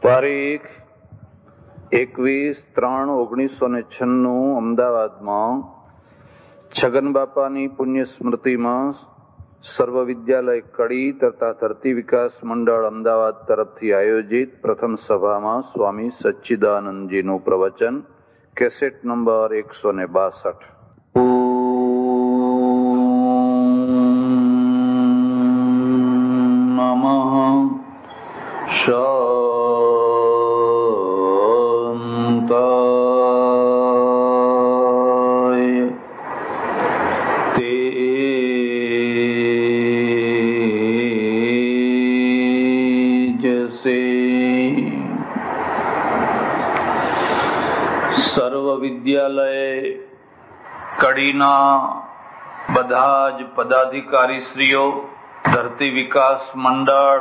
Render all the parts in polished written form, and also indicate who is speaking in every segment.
Speaker 1: તારીખ 21/3/1996 અમદાવાદમાં છગન બાપાની પુણ્ય સ્મૃતિમાં સર્વ વિદ્યાલય કડી તથા ધરતી વિકાસ મંડળ અમદાવાદ તરફથી આયોજિત પ્રથમ સભામાં સ્વામી સચ્ચિદાનંદજીનું પ્રવચન, કેસેટ નંબર 162. સર્વ વિદ્યાલય કડીના બધા જ પદાધિકારીશ્રીઓ, ધરતી વિકાસ મંડળ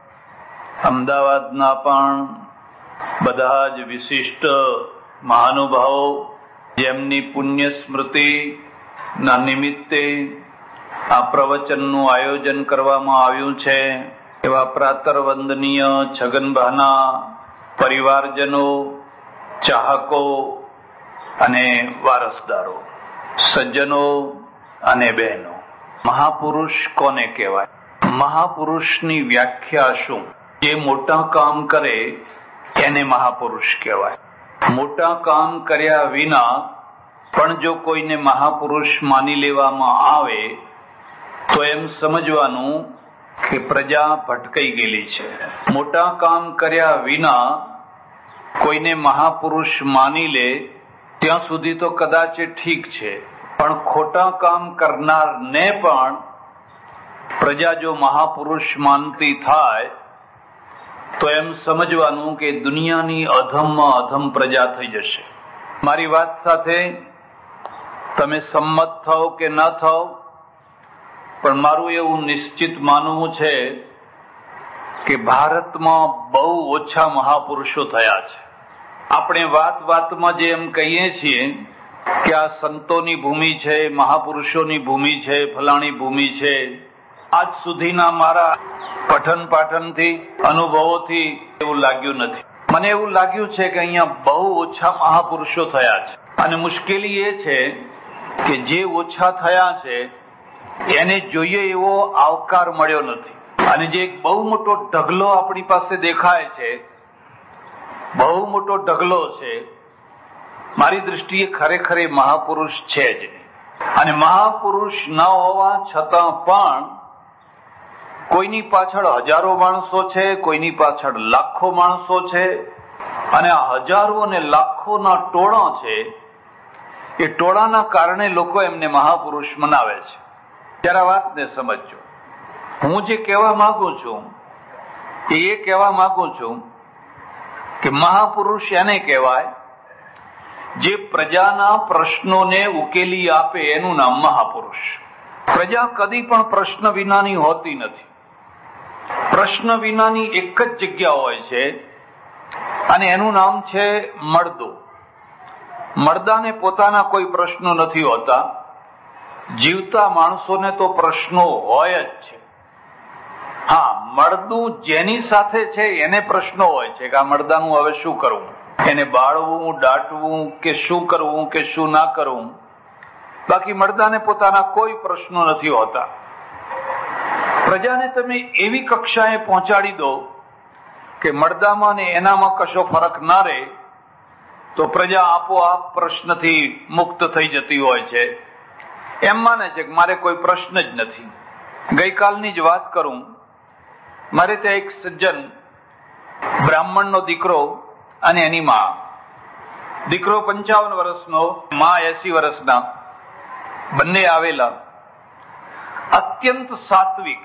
Speaker 1: અમદાવાદના પણ બધા જ વિશિષ્ટ મહાનુભાવો, જેમની પુણ્ય સ્મૃતિના નિમિત્તે આ પ્રવચનનું આયોજન કરવામાં આવ્યું છે, એવા પ્રાતર્વંદનીય છગનભાના પરિવારજનો, ચાહકો અને વારસદારો, સજ્જનો અને બહેનો. મહાપુરુષ કોને કહેવાય? મહાપુરુષની વ્યાખ્યા શું? જે મોટા કામ કરે એને મહાપુરુષ કહેવાય. મોટા કામ કર્યા વિના પણ જો કોઈને મહાપુરુષ માની લેવામાં આવે તો એમ સમજવાનું કે પ્રજા ભટકાઈ ગયેલી છે. મોટા કામ કર્યા વિના કોઈને મહાપુરુષ માની લે ત્યાં સુધી તો કદાચ ઠીક છે, પણ ખોટા કામ કરનારને પણ પ્રજા જો મહાપુરુષ માનતી થાય તો એમ સમજવાનું કે દુનિયાની અધમમાં અધમ પ્રજા થઈ જશે. મારી વાત સાથે તમે સંમત થાઓ કે ન થાઓ, પણ મારું એવું નિશ્ચિત માનવું છે કે ભારતમાં બહુ ઓછા મહાપુરુષો થયા છે. આપણે વાતમાં જે એમ કહીએ છીએ કે આ સંતોની ભૂમિ છે, મહાપુરુષોની ભૂમિ છે, ફલાણી ભૂમિ છે, આજ સુધીના મારા પઠન પાઠનથી, અનુભવોથી એવું લાગ્યું નથી. મને એવું લાગ્યું છે કે અહીંયા બહુ ઓછા મહાપુરુષો થયા છે, અને મુશ્કેલી એ છે કે જે ઓછા થયા છે એને જોઈએ એવો આવકાર મળ્યો નથી. અને જે એક બહુ મોટો ઢગલો આપણી પાસે દેખાય છે, બહુ મોટો ઢગલો છે, મારી દૃષ્ટિએ ખરેખર મહાપુરુષ છે જ નહીં. અને મહાપુરુષ ન હોવા છતાં પણ કોઈની પાછળ હજારો માણસો છે, કોઈની પાછળ લાખો માણસો છે, અને આ હજારો અને લાખોના ટોળા છે. એ ટોળાના કારણે લોકો એમને મહાપુરુષ મનાવે છે. ત્યારે વાતને સમજજો. હું જે કહેવા માંગુ છું એ કહેવા માંગુ છું કે મહાપુરુષ એને કહેવાય જે પ્રજાના પ્રશ્નોને ઉકેલી આપે, એનું નામ મહાપુરુષ. પ્રજા કદી પણ પ્રશ્ન વિનાની હોતી નથી. પ્રશ્ન વિનાની એક જ જગ્યા હોય છે, અને એનું નામ છે મળદો. મળદાને પોતાના કોઈ પ્રશ્નો નથી હોતા. જીવતા માણસોને તો પ્રશ્નો હોય જ છે. હા, મળદું જેની સાથે છે એને પ્રશ્નો હોય છે કે આ મળદાનું હવે શું કરવું, એને બાળવું, દાટવું કે શું કરવું કે શું ના કરવું. બાકી મળદાને પોતાના કોઈ પ્રશ્નો નથી હોતા. પ્રજાને તમે એવી કક્ષાએ પહોંચાડી દો કે મળદામાં ને એનામાં કશો ફરક ના રહે તો પ્રજા આપોઆપ પ્રશ્નથી મુક્ત થઈ જતી હોય છે. એમ માને છે કે મારે કોઈ પ્રશ્ન જ નથી. ગઈકાલની જ વાત કરું, મારે ત્યાં એક સજ્જન, બ્રાહ્મણનો દીકરો અને એની માં. દીકરો 55 વર્ષનો, માં 80 વર્ષના, બંને આવેલા. અત્યંત સાત્વિક.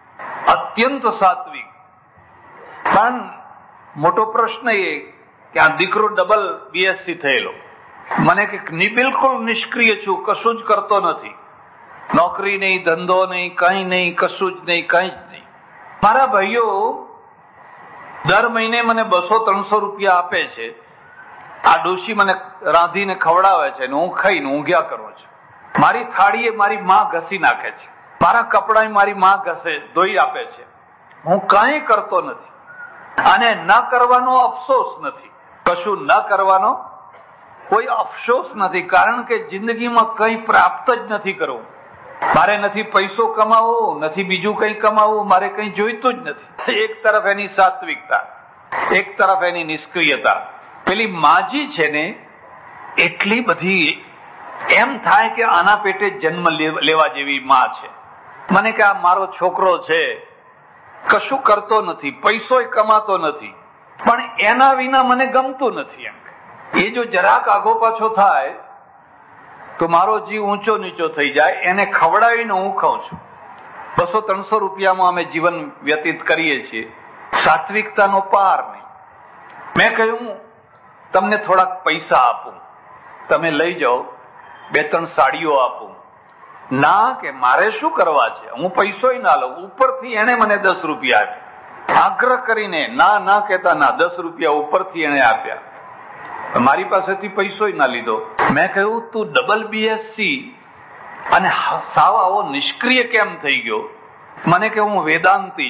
Speaker 1: પણ મોટો પ્રશ્ન એ કે આ દીકરો ડબલ BSc થયેલો. મને કે બિલકુલ નિષ્ક્રિય છું, કશું જ કરતો નથી, નોકરી નહીં, ધંધો નહીં, કઈ નહીં, કશું જ નહીં, કઈ જ નહીં. મારા ભાઈઓ દર મહિને મને 200-300 રૂપિયા આપે છે. આ ડોશી મને રાંધીને ખવડાવે છે, હું ખાઈને ઊંઘ્યા કરું છું. મારી થાળીએ મારી માં ઘસી નાખે છે, મારા કપડા મારી માં ઘસે ધોઈ આપે છે. હું કાંઈ કરતો નથી. અને ન કરવાનો અફસોસ નથી. કશું ન કરવાનો કોઈ અફસોસ નથી, કારણ કે જિંદગીમાં કંઈ પ્રાપ્ત જ નથી કરવું. મારે નથી પૈસો કમાવો, નથી બીજું કંઈ કમાવું, મારે કંઈ જોઈતું જ નથી. એક તરફ એની સાત્વિકતા, એક તરફ એની નિષ્ક્રિયતા. પેલી માજી છે ને એટલી બધી, એમ થાય કે આના પેટે જન્મ લેવા જેવી માં છે. મને કે આ મારો છોકરો છે, કશું કરતો નથી, પૈસોય કમાતો નથી, પણ એના વિના મને ગમતું નથી. એમ એ જો જરાક આગો પાછો થાય તો મારો જીવ ઊંચો નીચો થઈ જાય. એને ખવડાવીને હું ખાઉં છું. 200-300 રૂપિયામાં અમે જીવન વ્યતીત કરીએ છીએ. સાત્વિકતાનો પાર નહીં. મેં કહ્યું તમને થોડાક પૈસા આપું, તમે લઈ જાઓ, 2-3 સાડીઓ આપું. ના, કે મારે શું કરવા છે, હું પૈસોય ના લઉં. ઉપરથી એને મને 10 રૂપિયા આપ્યા. આગ્રહ કરીને ના કહેતા ના, 10 રૂપિયા ઉપરથી એને આપ્યા. મારી પાસેથી પૈસો ના લીધો. મેં કહ્યું તું ડબલ BSc અને સાવ આવો નિષ્ક્રિય કેમ થઈ ગયો? મને કે હું વેદાંતી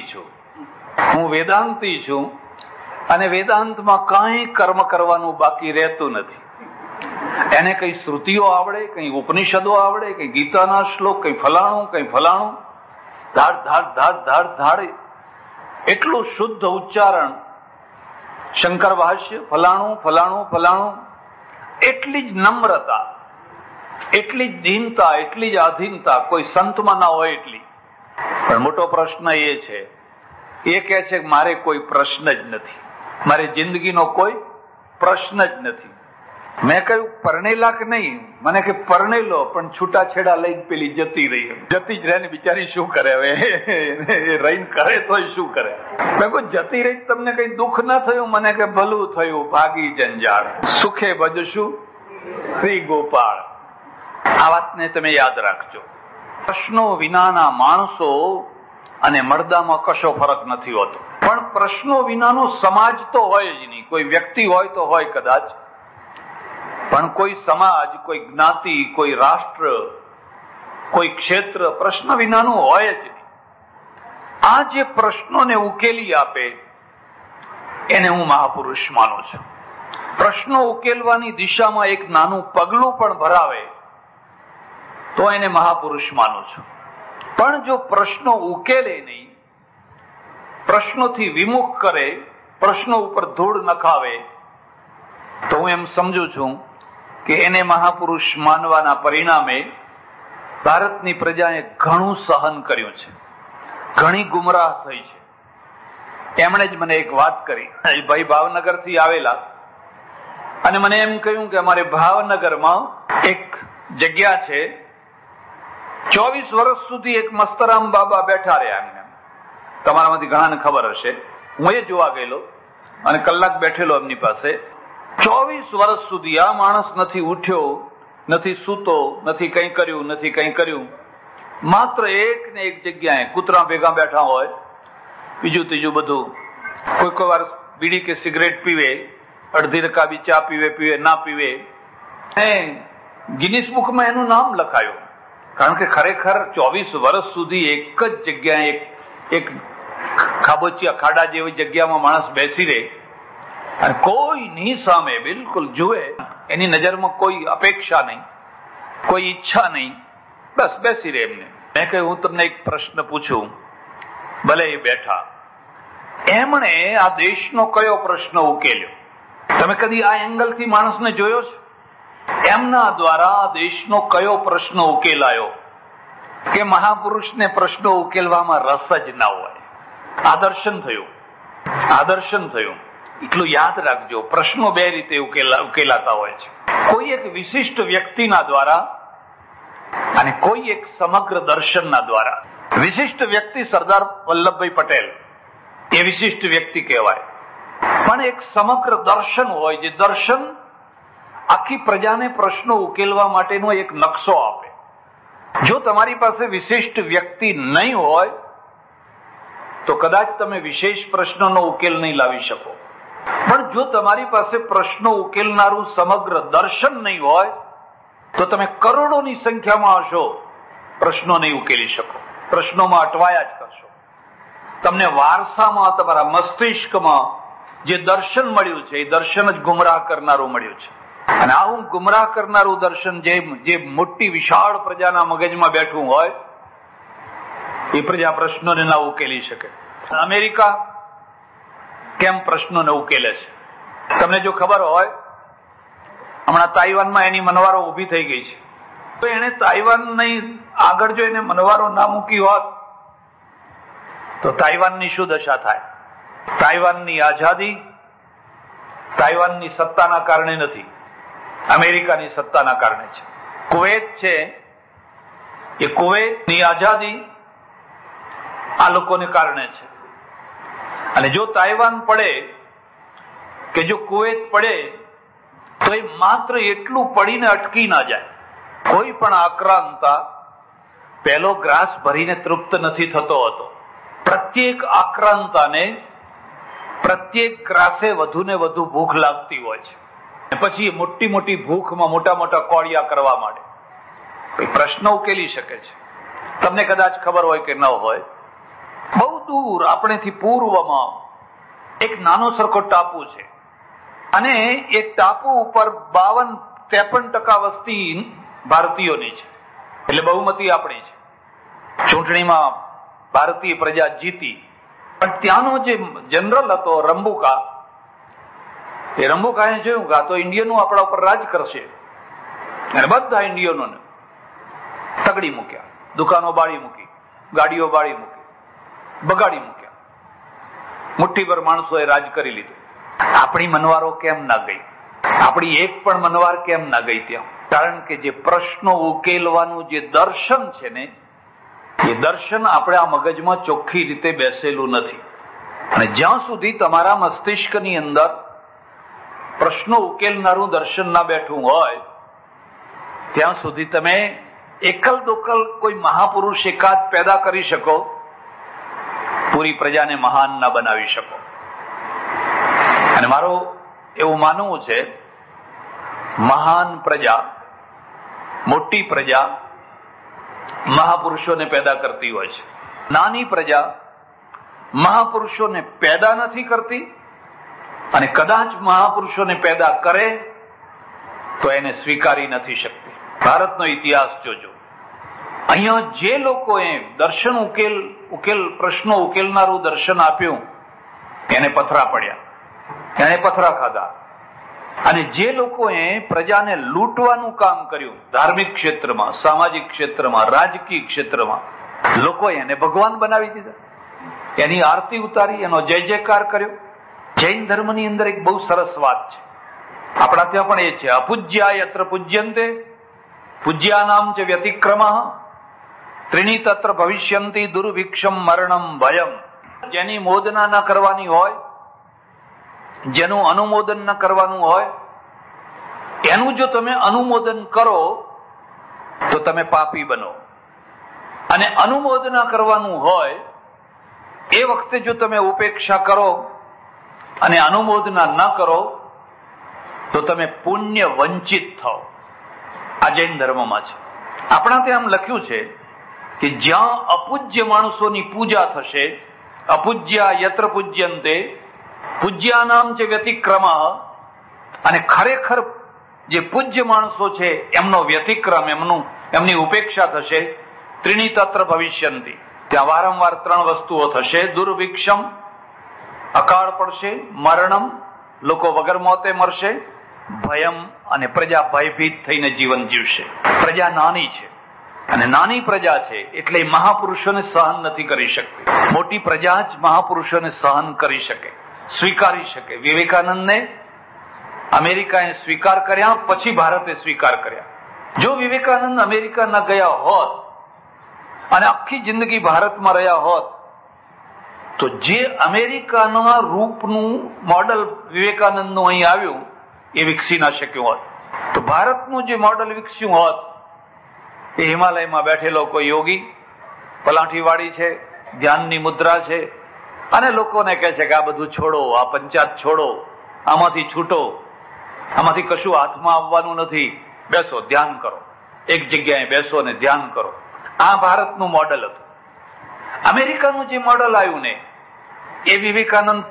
Speaker 1: છું અને વેદાંતમાં કઈ કર્મ કરવાનું બાકી રહેતું નથી. એને કઈ શ્રુતિઓ આવડે, કઈ ઉપનિષદો આવડે, કઈ ગીતાના શ્લોક, કઈ ફલાણું, ધાડ એટલું શુદ્ધ ઉચ્ચારણ, શંકર ભાષ્ય, ફલાણું, એટલી જ નમ્રતા, એટલી જ દીનતા, એટલી જ આધીનતા કોઈ સંતમાં ના હોય એટલી. પણ મોટો પ્રશ્ન એ છે, એ કહે છે કે મારે કોઈ પ્રશ્ન જ નથી, મારે જિંદગીનો કોઈ પ્રશ્ન જ નથી. મેં કહ્યું પરણેલા કે નહીં? મને કે પરણેલો, પણ છૂટાછેડા લઈને પેલી જતી રહી. જતી જ રહે ને બિચારી, શું કરે હવે? રહીને કરે તો શું કરે? મેં કહ્યું જતી રહી તમને કઈ દુઃખ ના થયું? મને કે ભલું થયું, ભાગી જંજાળ, સુખે ભજશું શ્રી ગોપાળ. આ વાતને તમે યાદ રાખજો. પ્રશ્નો વિનાના માણસો અને મરદામાં કશો ફરક નથી હોતો. પણ પ્રશ્નો વિનાનો સમાજ તો હોય જ નહીં. કોઈ વ્યક્તિ હોય તો હોય કદાચ, પણ કોઈ સમાજ, કોઈ જ્ઞાતિ, કોઈ રાષ્ટ્ર, કોઈ ક્ષેત્ર પ્રશ્ન વિનાનું હોય જ નહીં. આ જે પ્રશ્નોને ઉકેલી આપે એને હું મહાપુરુષ માનું છું. પ્રશ્નો ઉકેલવાની દિશામાં એક નાનું પગલું પણ ભરાવે તો એને મહાપુરુષ માનું છું. પણ જો પ્રશ્નો ઉકેલે નહીં, પ્રશ્નોથી વિમુખ કરે, પ્રશ્નો ઉપર ધૂળ નખાવે, તો હું એમ સમજુ છું કે એને મહાપુરુષ માનવાના પરિણામે ભારતની પ્રજાએ ઘણું સહન કર્યું છે, ઘણી ગુમરાહ થઈ છે. એમણે જ મને એક વાત કરી. ભાઈ ભાવનગરથી આવેલા અને મને એમ કહ્યું કે અમારે ભાવનગરમાં એક જગ્યા છે, 24 વર્ષ સુધી એક મસ્તરામ બાબા બેઠા રહ્યા. એમને તમારામાંથી ઘણાને ખબર હશે. હું એ જોવા ગયેલો અને કલાક બેઠેલો એમની પાસે. 24 વર્ષ સુધી આ માણસ નથી ઉઠ્યો, નથી સૂતો, નથી કંઈ કર્યું. માત્ર એક ને એક જગ્યાએ કૂતરા ભેગા બેઠા હોય, બીજું ત્રીજું બધું. કોઈ વાર બીડી કે સિગરેટ પીવે, અડધી રકાબી ચા પીવે ના પીવે. ગિનિસ બુકમાં એનું નામ લખાયું, કારણ કે ખરેખર 24 વર્ષ સુધી એક જ જગ્યાએ, એક ખાબોચિયા ખાડા જેવી જગ્યામાં માણસ બેસી રહે અને કોઈની સામે બિલકુલ જુએ, એની નજરમાં કોઈ અપેક્ષા નહીં, કોઈ ઈચ્છા નહીં, બસ બેસી રહે એમને. મેં કહ્યું હું તમને એક પ્રશ્ન પૂછું. ભલે એ બેઠા. એમણે આ દેશનો કયો પ્રશ્ન ઉકેલ્યો? તમે કદી આ એંગલથી માણસને જોયો છે? એમના દ્વારા દેશનો કયો પ્રશ્ન ઉકેલાયો? કે મહાપુરુષને પ્રશ્નો ઉકેલવામાં રસ જ ના હોય. આદર્શન થયું. એટલું યાદ રાખજો, પ્રશ્નો બે રીતે ઉકેલાતા હોય છે. કોઈ એક વિશિષ્ટ વ્યક્તિના દ્વારા અને કોઈ એક સમગ્ર દર્શનના દ્વારા. વિશિષ્ટ વ્યક્તિ સરદાર વલ્લભભાઈ પટેલ, એ વિશિષ્ટ વ્યક્તિ કહેવાય. પણ એક સમગ્ર દર્શન હોય, જે દર્શન આખી પ્રજાને પ્રશ્નો ઉકેલવા માટેનો એક નકશો આપે. જો તમારી પાસે વિશિષ્ટ વ્યક્તિ નહીં હોય તો કદાચ તમે વિશેષ પ્રશ્નનો ઉકેલ નહીં લાવી શકો. પણ જો તમારી પાસે પ્રશ્નો ઉકેલનારું સમગ્ર દર્શન નહીં હોય તો તમે કરોડોની સંખ્યામાં હશો, પ્રશ્નો નહીં ઉકેલી શકો, પ્રશ્નોમાં અટવાયા જ કરશો. તમને વારસામાં, તમારા મસ્તિષ્કમાં જે દર્શન મળ્યું છે એ દર્શન જ ગુમરાહ કરનારું મળ્યું છે. અને આવું ગુમરાહ કરનારું દર્શન જે મોટી વિશાળ પ્રજાના મગજમાં બેઠું હોય એ પ્રજા પ્રશ્નોને ના ઉકેલી શકે. અમેરિકા કેમ પ્રશ્નોને ઉકેલે છે? તમને જો ખબર હોય, હમણાં તાઇવાનમાં એની મનવારો ઉભી થઈ ગઈ છે. તો એને તાઇવાનની આગળ જો એને મનવારો ના મૂકી હોત તો તાઇવાનની શું દશા થાય? તાઇવાનની આઝાદી તાઇવાનની સત્તાના કારણે નથી, અમેરિકાની સત્તાના કારણે છે. કુવૈત છે એ કુવૈતની આઝાદી આ લોકોને કારણે છે. અને જો તાઇવાન પડે કે જો કુવૈત પડે તો એ માત્ર એટલું પડીને અટકી ના જાય. કોઈ પણ આક્રાંતા પહેલો ગ્રાસ ભરીને તૃપ્ત નથી થતો હતો. પ્રત્યેક આક્રાંતાને પ્રત્યેક ગ્રાસે વધુ ને વધુ ભૂખ લાગતી હોય છે. પછી મોટી મોટી ભૂખમાં મોટા મોટા કોળિયા કરવા માંડે. પ્રશ્ન ઉકેલી શકે છે. તમને કદાચ ખબર હોય કે ન હોય, બહુ દૂર આપણેથી પૂર્વમાં એક નાનો સરખો ટાપુ છે અને એ ટાપુ ઉપર 52-53% વસ્તી ભારતીયોની છે. એટલે બહુમતી આપણી છે. ચૂંટણીમાં ભારતીય પ્રજા જીતી, પણ ત્યાંનો જે જનરલ હતો રંબુકા, એ રંબુકાએ જોયું કે આ તો ઇન્ડિયનો આપણા ઉપર રાજ કરશે અને બધા ઇન્ડિયનોને તગડી મૂક્યા, દુકાનો બાળી મૂકી, ગાડીઓ બાળી મૂકી, બગાડી મૂક્યા. મુઠ્ઠીભર માણસોએ રાજ કરી લીધું. આપણી મનવારો કેમ ના ગઈ? આપણી એક પણ મનવાર કેમ ના ગઈ ત્યાં? કારણ કે જે પ્રશ્નો ઉકેલવાનું જે દર્શન છે ને, એ દર્શન આપણે આ મગજમાં ચોખ્ખી રીતે બેસેલું નથી. અને જ્યાં સુધી તમારા મસ્તિષ્કની અંદર પ્રશ્નો ઉકેલનારું દર્શન ના બેઠું હોય ત્યાં સુધી તમે એકલ દોકલ કોઈ મહાપુરુષ એકાદ પેદા કરી શકો, પૂરી પ્રજાને મહાન ના બનાવી શકો. અને મારું એવું માનવું છે, મહાન પ્રજા, મોટી પ્રજા મહાપુરુષોને પેદા કરતી હોય છે. નાની પ્રજા મહાપુરુષોને પેદા નથી કરતી, અને કદાચ મહાપુરુષોને પેદા કરે તો એને સ્વીકારી નથી શકતી. ભારતનો ઇતિહાસ જોજો. અહીંયા જે લોકોએ દર્શન પ્રશ્નો ઉકેલનારું દર્શન આપ્યું એને પથરા પડ્યા, એને પથરા ખાધા. અને જે લોકોએ પ્રજાને લૂંટવાનું કામ કર્યું, ધાર્મિક ક્ષેત્રમાં, સામાજિક ક્ષેત્રમાં, રાજકીય ક્ષેત્રમાં, લોકોએ એને ભગવાન બનાવી દીધા, એની આરતી ઉતારી, એનો જય જયકાર કર્યો. જૈન ધર્મની અંદર એક બહુ સરસ વાત છે, આપણા ત્યાં પણ એ છે, અપૂજ્યા યત્ર પૂજ્યંતે પૂજ્યાનામ ચ વ્યતિક્રમઃ ત્રીણી તત્ર ભવિષ્યંતિ દુર્ભિક્ષમ મરણમ ભયમ. જેની મોદના ન કરવાની હોય, જેનું અનુમોદન ન કરવાનું હોય, એનું જો તમે અનુમોદન કરો તો તમે પાપી બનો. અને અનુમોદના કરવાનું હોય એ વખતે જો તમે ઉપેક્ષા કરો અને અનુમોદના ન કરો તો તમે પુણ્ય વંચિત થાઓ. આ જૈન ધર્મમાં છે. આપણા ત્યાં આમ લખ્યું છે કે જ્યાં અપૂજ્ય માણસોની પૂજા થશે, અપૂજ્યા યત્ર પૂજ્યંતે પૂજ્યાનામ ચ વ્યતિક્રમઃ, અને ખરેખર જે પૂજ્ય માણસો છે એમનો વ્યતિક્રમ, એમની ઉપેક્ષા થશે. ત્રીણી તત્ર ભવિષ્યંતિ, ત્યાં વારંવાર 3 વસ્તુઓ થશે. દુર્ભિક્ષમ, અકાળ પડશે. મરણમ, લોકો વગર મોતે મરશે. ભયમ, અને પ્રજા ભયભીત થઈને જીવન જીવશે. પ્રજા નાની છે અને નાની પ્રજા છે એટલે મહાપુરુષોને સહન નથી કરી શકતી. મોટી પ્રજા જ મહાપુરુષોને સહન કરી શકે, સ્વીકારી શકે. વિવેકાનંદને અમેરિકાએ સ્વીકાર કર્યા, પછી ભારતે સ્વીકાર કર્યા. જો વિવેકાનંદ અમેરિકા ન ગયા હોત અને આખી જિંદગી ભારતમાં રહ્યા હોત તો જે અમેરિકાના રૂપનું મોડલ વિવેકાનંદનું અહીં આવ્યું એ વિકસી ના શક્યું હોત. તો ભારતનું જે મોડલ વિકસ્યું હોત એ હિમાલયમાં બેઠેલો કોઈ યોગી, પલાઠીવાળી છે, ધ્યાનની મુદ્રા છે, અને લોકોને કહે છે કે આ બધું છોડો, આ પંચાયત છોડો, આમાંથી છૂટો, આમાંથી કશું હાથમાં આવવાનું નથી, બેસો ધ્યાન કરો, એક જગ્યાએ બેસો અને ધ્યાન કરો. આ ભારતનું મોડલ હતું. અમેરિકાનું જે મોડલ આવ્યું ને એ વિવેકાનંદ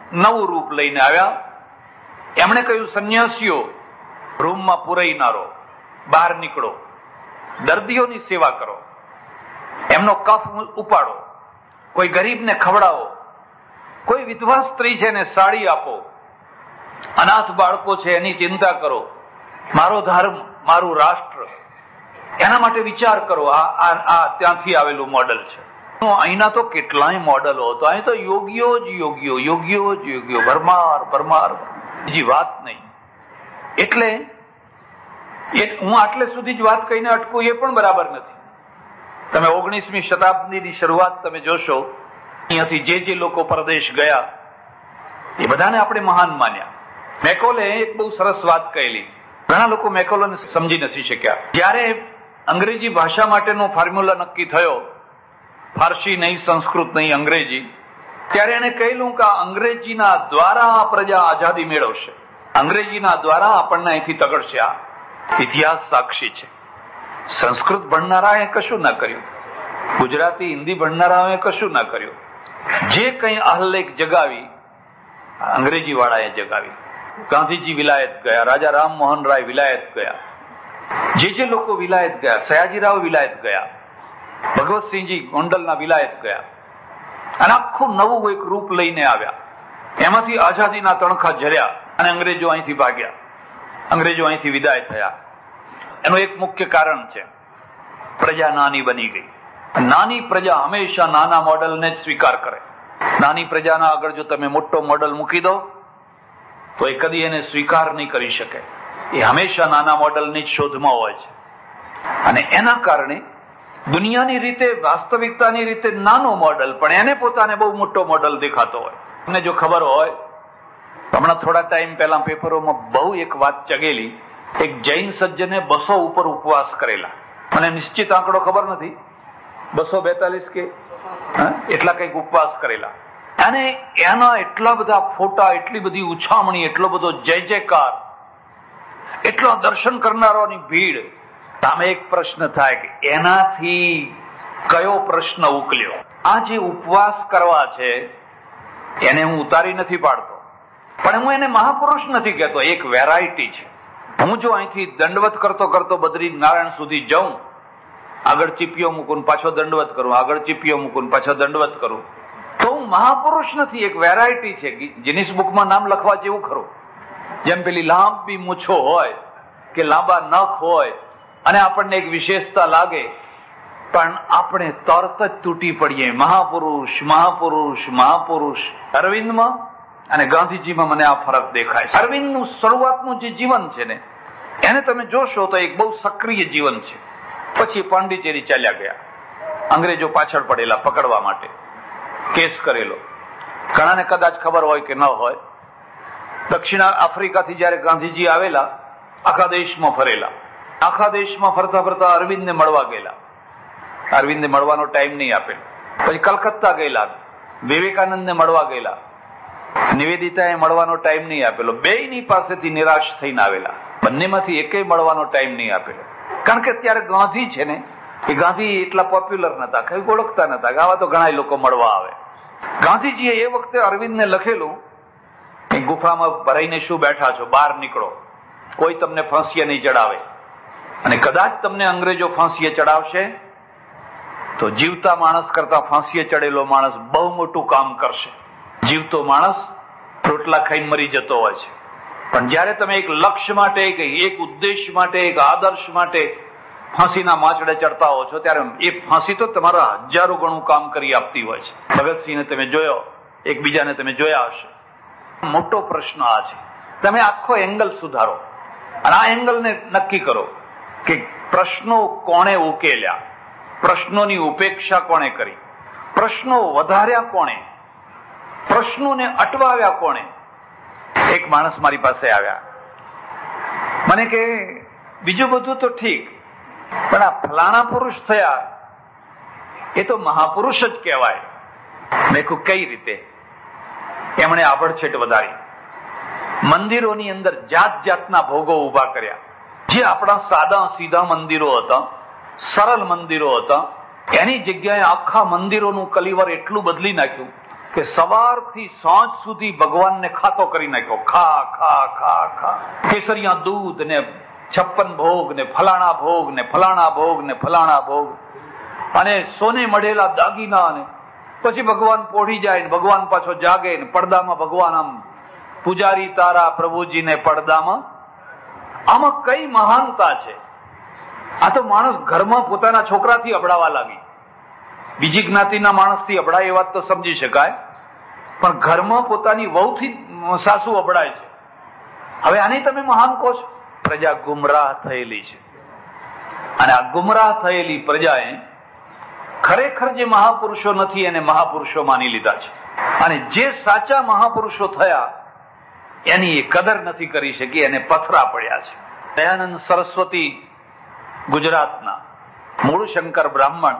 Speaker 1: નવું રૂપ લઈને આવ્યા. એમણે કહ્યું, સંન્યાસીઓ, રૂમમાં પુરાઈ ના રહો, બહાર નીકળો, દર્દીઓની સેવા કરો, એમનો કફ ઉપાડો, કોઈ ગરીબને ખવડાવો, કોઈ વિધવા સ્ત્રી છે એને સાડી આપો, અનાથ બાળકો છે એની ચિંતા કરો, મારો ધર્મ, મારું રાષ્ટ્ર, એના માટે વિચાર કરો. આ ત્યાંથી આવેલું મોડલ છે. અહીંના તો કેટલાય મોડલો હતો. અહીં તો યોગીઓ જ યોગીઓ, ભરમાર, બીજી વાત નહીં. એટલે હું આટલે સુધી જ વાત કહીને અટકું એ પણ બરાબર નથી. તમે 19મી શતાબ્દીની શરૂઆત તમે જોશો, અહીંયાથી જે લોકો પરદેશ ગયા એ બધાને આપણે મહાન માન્યા. મેકોલે એક બહુ સરસ વાત કહેલી. ઘણા લોકો મેકોલોને સમજી નથી શક્યા. જ્યારે અંગ્રેજી ભાષા માટેનો ફોર્મ્યુલા નક્કી થયો, ફારસી નહીં, સંસ્કૃત નહીં, અંગ્રેજી, ત્યારે એને કહેલું કે અંગ્રેજીના દ્વારા આ પ્રજા આઝાદી મેળવશે, અંગ્રેજીના દ્વારા આપણને અહીંથી તગડશે. આ ઇતિહાસ સાક્ષી છે. સંસ્કૃત ભણનારાએ કશું ના કર્યું, ગુજરાતી, હિન્દી ભણનારાએ કશું ના કર્યું. જે કંઈ આહ્લેખ જગાવી અંગ્રેજી વાળાએ જગાવી. ગાંધીજી વિલાયત ગયા, રાજા રામમોહન રાય વિલાયત ગયા, જે લોકો વિલાયત ગયા, સયાજીરાવ વિલાયત ગયા, ભગવતસિંહજી ગોંડલના વિલાયત ગયા, અને આખું નવું એક રૂપ લઈને આવ્યા. એમાંથી આઝાદીના તણખા ઝર્યા અને અંગ્રેજો અહીંથી ભાગ્યા, અંગ્રેજો અહીંથી વિદાય થયા. એનું એક મુખ્ય કારણ છે, પ્રજા નાની બની ગઈ. નાની પ્રજા હંમેશા નાના મોડલને જ સ્વીકાર કરે. નાની પ્રજાના આગળ જો તમે મોટો મોડલ મૂકી દો તો એ કદી એને સ્વીકાર નહીં કરી શકે. એ હંમેશા નાના મોડલની જ શોધમાં હોય છે. અને એના કારણે દુનિયાની રીતે, વાસ્તવિકતાની રીતે નાનો મોડલ પણ એને પોતાને બહુ મોટો મોડલ દેખાતો હોય. તમને જો ખબર હોય, હમણાં થોડા ટાઈમ પહેલા પેપરોમાં બહુ એક વાત ચગેલી. એક જૈન સજ્જને 200 ઉપર ઉપવાસ કરેલા. મને નિશ્ચિત આંકડો ખબર નથી, 242 કે એટલા કંઈક ઉપવાસ કરેલા. અને એના એટલા બધા ફોટા, એટલી બધી ઉછામણી, એટલો બધો જય જયકાર, એટલો દર્શન કરનારાની ભીડ. સામે એક પ્રશ્ન થાય કે એનાથી કયો પ્રશ્ન ઉકલ્યો? આ જે ઉપવાસ કરવા છે એને હું ઉતારી નથી પાડતો, પણ હું એને મહાપુરુષ નથી કહેતો. એક વેરાયટી છે. હું જો અહીંથી દંડવત કરતો બદ્રીનારાયણ સુધી જાઉં, આગળ ચીપિયો મૂકું, પાછો દંડવત કરું, આગળ ચીપિયો મૂકું, પાછો દંડવત કરું, તો હું મહાપુરુષ નથી. એક વેરાયટી છે. ગિનિસ બુકમાં નામ લખવા જેવું ખરું. જેમ પેલી લાંબી મૂછો હોય કે લાંબા નખ હોય અને આપણને એક વિશેષતા લાગે, પણ આપણે તરત જ તૂટી પડીએ. મહાપુરુષ. અરવિંદમાં અને ગાંધીજીમાં મને આ ફરક દેખાય છે. અરવિંદનું શરૂઆતનું જે જીવન છે ને, એને તમે જોશો તો એક બહુ સક્રિય જીવન છે. પછી પાંડિચેરી ચાલ્યા ગયા, અંગ્રેજો પાછળ પડેલા પકડવા માટે, કેસ કરેલો. ઘણાને કદાચ ખબર હોય કે ન હોય, દક્ષિણ આફ્રિકાથી જયારે ગાંધીજી આવેલા, આખા દેશમાં ફરેલા. આખા દેશમાં ફરતા ફરતા અરવિંદને મળવા ગયેલા. અરવિંદને મળવાનો ટાઈમ નહીં આપેલો. પછી કલકત્તા ગયેલા, વિવેકાનંદને મળવા ગયેલા, નિવેદિતાએ મળવાનો ટાઈમ નહીં આપેલો. બેયની પાસેથી નિરાશ થઈને આવેલા. બંનેમાંથી એકેય મળવાનો ટાઈમ નહીં આપેલો. કારણ કે અત્યારે ગાંધી છે ને, એ ગાંધી એટલા પોપ્યુલર નતા, કઈ ઓળખતા નતા. આવા તો ઘણા લોકો મળવા આવે. ગાંધીજીએ એ વખતે અરવિંદને લખેલું, એ ગુફામાં ભરાઈને શું બેઠા છો, બહાર નીકળો, કોઈ તમને ફાંસીએ નહીં ચડાવે. અને કદાચ તમને અંગ્રેજો ફાંસીએ ચડાવશે તો જીવતા માણસ કરતા ફાંસીએ ચડેલો માણસ બહુ મોટું કામ કરશે. જીવતો માણસ રોટલા ખાઈને મરી જતો હોય છે, પણ જયારે તમે એક લક્ષ્ય માટે, એક ઉદ્દેશ માટે, એક આદર્શ માટે ફાંસીના માચડે ચડતા હો છો, ત્યારે એ ફાંસી તો તમારા 1000 ગણું કામ કરી આપતી હોય છે. ભગતસિંહને તમે જોયો, એકબીજાને તમે જોયા હશે. મોટો પ્રશ્ન આ છે. તમે આખો એંગલ સુધારો અને આ એંગલને નક્કી કરો કે પ્રશ્નો કોણે ઉકેલ્યા, પ્રશ્નોની ઉપેક્ષા કોણે કરી, પ્રશ્નો વધાર્યા કોણે, પ્રશ્નોને અટવાવ્યા કોણે. એક માણસ મારી પાસે આવ્યા, મને કે બીજું બધું તો ઠીક, પણ આ ફલાણા પુરુષ થયા એ તો મહાપુરુષ જ કહેવાય. મેં કહ્યું કઈ રીતે? એમણે આભડછેટ વધારી. મંદિરોની અંદર જાત જાતના ભોગો ઉભા કર્યા. જે આપણા સાદા સીધા મંદિરો હતા, સરળ મંદિરો હતા, એની જગ્યાએ આખા મંદિરોનું કલીવર એટલું બદલી નાખ્યું કે સવારથી સાંજ સુધી ભગવાનને ખાતો કરી નાખ્યો. ખા ખા ખા ખા, કેસરિયા દૂધ ને 56 ભોગ ને ફલાણા ભોગ ને ફલાણા ભોગ ને ફલાણા ભોગ અને સોને મળેલા દાગીના ને પછી ભગવાન પોઢી જાય ને ભગવાન પાછો જાગે ને પડદામાં ભગવાન આમ પૂજારી તારા પ્રભુજીને પડદામાં. આમાં કઈ મહાનતા છે? આ તો માણસ ઘરમાં પોતાના છોકરાથી અબડાવા લાગી. બીજી જ્ઞાતિના માણસથી અબડાય એ વાત તો સમજી શકાય, પણ ઘરમાં પોતાની વહુથી સાસુ અબડાય છે. હવે આને તમે મહાન કહો છો? પ્રજા ગુમરાહ થયેલી છે અને આ ગુમરાહ થયેલી પ્રજાએ ખરેખર જે મહાપુરુષો નથી એને મહાપુરુષો માની લીધા છે અને જે સાચા મહાપુરુષો થયા એની એ કદર નથી કરી શકી, એને પથરા પડ્યા છે. દયાનંદ સરસ્વતી ગુજરાતના મૂળ શંકર બ્રાહ્મણ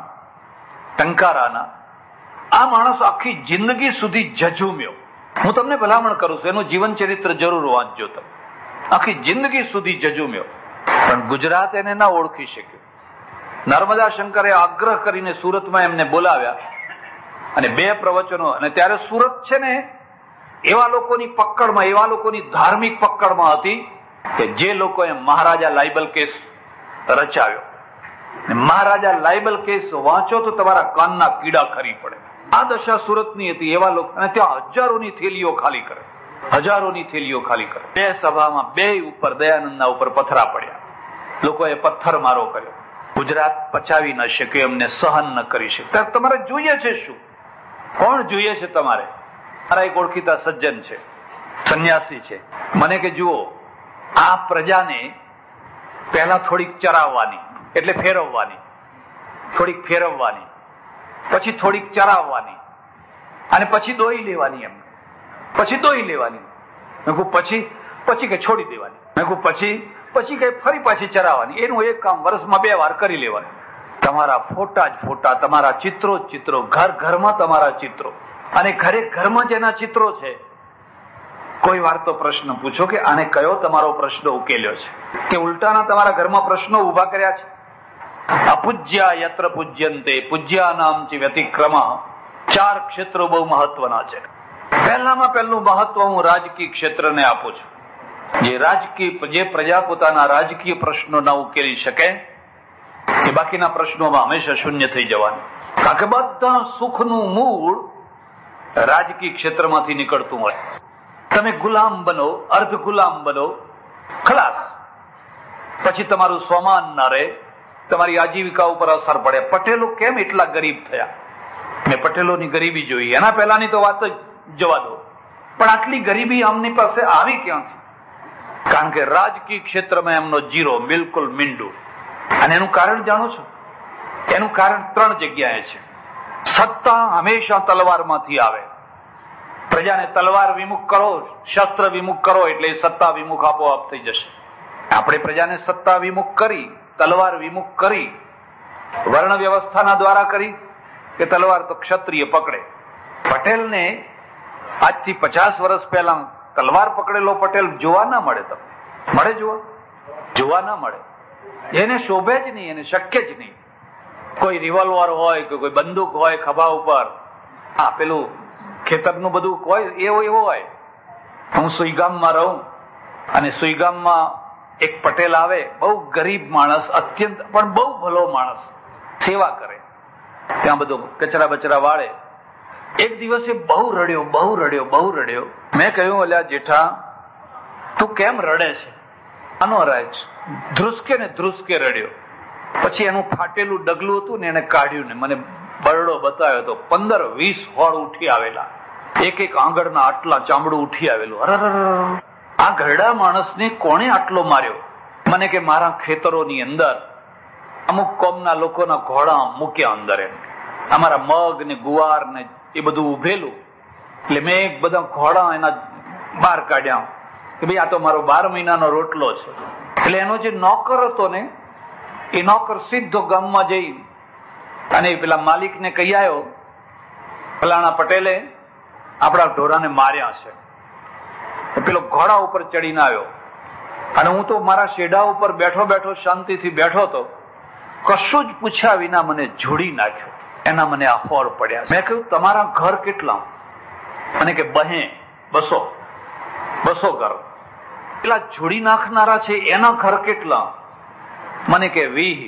Speaker 1: ટંકારાના આ માણસ આખી જિંદગી સુધી ઝઝૂમ્યો. હું તમને ભલામણ કરું છું એનું જીવન ચરિત્ર જરૂર વાંચજો તમે. આખી જિંદગી સુધી ઝઝૂમ્યો પણ ગુજરાત એને ના ઓળખી શક્યું. નર્મદા શંકરે આગ્રહ કરીને સુરતમાં એમને બોલાવ્યા અને 2 પ્રવચનો. અને ત્યારે સુરત છે ને એવા લોકોની પકડમાં, એવા લોકોની ધાર્મિક પકડમાં હતી કે જે લોકોએ મહારાજા લાયબલ કેસ રચાવ્યો. મહારાજા લાયબલ કેસ વાંચો તો તમારા કાનના કીડા ખરી પડે. આ દશા સુરતની હતી. એવા લોકો અને ત્યાં હજારોની થેલીઓ ખાલી કરે, હજારોની થેલીઓ ખાલી કરે. 2 સભામાં 2 ઉપર દયાનંદના ઉપર પથરા પડ્યા. લોકોએ પથ્થર મારો કર્યો. ગુજરાત પચાવી ન શક્યો, એમને સહન ન કરી શક્યો. તમારે જોઈએ છે શું? કોણ જોઈએ છે તમારે? મારા એક ઓળખીતા સજ્જન છે, સંન્યાસી છે. મને કે જુઓ, આ પ્રજાને પહેલા થોડીક ચરાવવાની એટલે ફેરવવાની, થોડીક ફેરવવાની, પછી થોડીક ચરાવવાની અને પછી દોઈ લેવાની. એમ પછી દોઈ લેવાની. મેં કહું પછી કે છોડી દેવાની. મેં કહું પછી કે ફરી પાછી ચરાવવાની. એનું એક કામ વર્ષમાં 2 વાર કરી લેવાનું. તમારા ફોટા જ ફોટા, તમારા ચિત્રો જ ચિત્રો, ઘર ઘરમાં તમારા ચિત્રો અને ઘરે ઘરમાં જેના ચિત્રો છે. કોઈ વાર તો પ્રશ્ન પૂછો કે આને કયો તમારો પ્રશ્ન ઉકેલ્યો છે કે ઉલટાના તમારા ઘરમાં પ્રશ્નો ઉભા કર્યા છે? અપૂજ્યા યત્ર પૂજ્યંતે પૂજ્યાનામ ચ વ્યતિક્રમ. 4 ક્ષેત્રો બહુ મહત્વના છે. પહેલામાં પહેલું મહત્વ હું રાજકીય ક્ષેત્રને આપું છું. જે પ્રજા પોતાના રાજકીય પ્રશ્નો ના ઉકેલી શકે એ બાકીના પ્રશ્નોમાં હંમેશા શૂન્ય થઈ જવાની. કારણ કે બધા સુખનું મૂળ રાજકીય ક્ષેત્રમાંથી નીકળતું હોય. તમે ગુલામ બનો, અર્ધ ગુલામ બનો, ખલાસ. પછી તમારું સ્વમાન ના રહે, તમારી આજીવિકા ઉપર અસર પડે. પટેલો કેમ એટલા ગરીબ થયા? મેં પટેલોની ગરીબી જોઈ. એના પહેલાની તો વાત જ જવા દો, પણ આટલી ગરીબી આમની પાસે આવી ક્યાંથી? કારણ કે રાજકીય ક્ષેત્રમાં એમનો જીરો, બિલકુલ મીંડું. અને એનું કારણ જાણો છો? એનું કારણ 3 જગ્યાએ છે. સત્તા હંમેશા તલવારમાંથી આવે. પ્રજાને તલવાર વિમુખ કરો, શસ્ત્ર વિમુખ કરો એટલે સત્તા વિમુખ આપોઆપ થઈ જશે. આપણે પ્રજાને સત્તા વિમુખ કરી, તલવાર વિમુખ કરી, વર્ણ વ્યવસ્થાના દ્વારા કરી કે તલવાર તો ક્ષત્રિય પકડે. પટેલને આજથી 50 વર્ષ પહેલા તલવાર પકડેલો પટેલ જોવા ના મળે. તમને મળે? જોવા ના મળે. એને શોભે જ નહીં, એને શક્ય જ નહીં. કોઈ રિવોલ્વર હોય કે કોઈ બંદૂક હોય ખભા ઉપર, આ પેલું ખેતરનું બધું હોય એવો હોય. હું સુઈગામમાં રહું અને સુઈગામમાં એક પટેલ આવે, બહુ ગરીબ માણસ, અત્યંત પણ બહુ ભલો માણસ, સેવા કરે, ત્યાં બધો કચરા બચરા વાળે. એક દિવસે બહુ રડ્યો. મેં કહ્યું, અલ્યા જેઠા, તું કેમ રડે છે? આનો રાજ ધ્રુસકે રડ્યો. પછી એનું ફાટેલું ડગલું હતું ને એને કાઢ્યું ને મને બરડો બતાવ્યો તો 15-20 હોળ ઉઠી આવેલા, એક આંગળના આટલા ચામડું ઉઠી આવેલું. આ ઘરડા માણસને કોણે આટલો માર્યો? મને કે મારા ખેતરોની અંદર અમુક કોમના લોકોના ઘોડા મૂક્યા અંદર. એમ અમારા મગ ને ગુવાર ને એ બધું ઉભેલું, એટલે મેં બધા ઘોડા એના બહાર કાઢ્યા કે ભાઈ આ તો મારો 12 મહિનાનો રોટલો છે. એટલે એનો જે નોકર હતો ને, એ નોકર સીધો ગામમાં જઈ અને પેલા માલિકને કહી આવ્યો, ફલાણા પટેલે આપણા ઢોરાને માર્યા છે. પેલો ઘોડા ઉપર ચડીને આવ્યો અને હું તો મારા શેઢા ઉપર બેઠો શાંતિથી બેઠો હતો. કશું જ પૂછ્યા વિના મને જોડી નાખ્યો. એના મને આ હોળ પડ્યા. મેં કહ્યું, તમારા ઘર કેટલા? મને કે બહે 200 ઘર. પેલા જોડી નાખનારા છે એના ઘર કેટલા? મને કે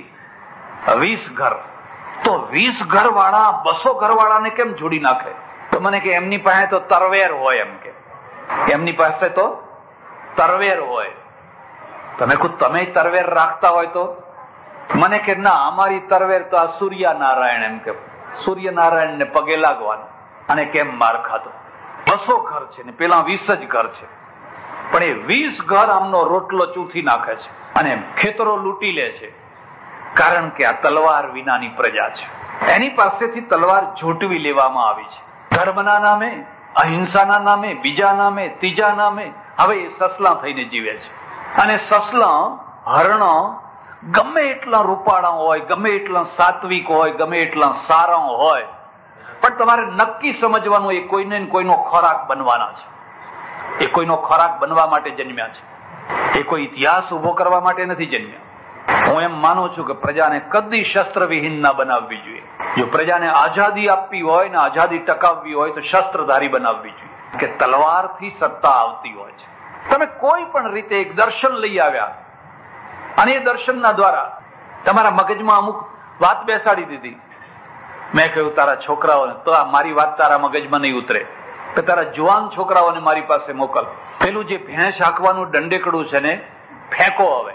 Speaker 1: 20 ઘર. તો 20 ઘર વાળા 200 ઘર વાળાને કેમ જોડી નાખે? તો મને કે એમની પાસે તો તરવેર હોય. એમ કે એમની પાસે તો તરવેર હોય. તમે ખુદ તમે તરવેર રાખતા હોય તો? મને કે ના, અમારી તરવેર તો આ સૂર્યનારાયણ. એમ કે સૂર્યનારાયણ ને પગે લાગવાનું. અને કેમ માર ખાતો? 200 ઘર છે ને પેલા 20 જ ઘર છે, પણ એ 20 ઘર આમનો રોટલો ચૂથી નાખે છે અને ખેતરો લૂંટી લે છે. કારણ કે આ તલવાર વિનાની પ્રજા છે. એની પાસેથી તલવાર ઝૂંટવી લેવામાં આવી છે. ધર્મના નામે, અહિંસાના નામે, બીજા નામે, ત્રીજા નામે હવે એ સસલા થઈને જીવે છે. અને સસલા, હરણ ગમે એટલા રૂપાળા હોય, ગમે એટલા સાત્વિક હોય, ગમે એટલા સારા હોય, પણ તમારે નક્કી સમજવાનું એ કોઈને કોઈનો ખોરાક બનવાના છે. એ કોઈનો ખોરાક બનવા માટે જન્મ્યા છે. એ કોઈ ઇતિહાસ ઉભો કરવા માટે નથી જન્મ્યા. હું એમ માનું છું કે પ્રજાને કદી શસ્ત્ર વિહીન ના બનાવવી જોઈએ. જો પ્રજાને આઝાદી આપવી હોય ને આઝાદી ટકાવવી હોય તો શસ્ત્રધારી બનાવવી જોઈએ. કે તલવારથી સત્તા આવતી હોય છે. તમે કોઈ પણ રીતે એક દર્શન લઈ આવ્યા અને એ દર્શનના દ્વારા તમારા મગજમાં અમુક વાત બેસાડી દીધી. મેં કહ્યું તારા છોકરાઓને, તો આ મારી વાત તારા મગજમાં નહીં ઉતરે, તો તારા જુવાન છોકરાઓને મારી પાસે મોકલ. પેલું જે ભેંસ હાંકવાનું દંડેકડું છે ને ફેંકો. હવે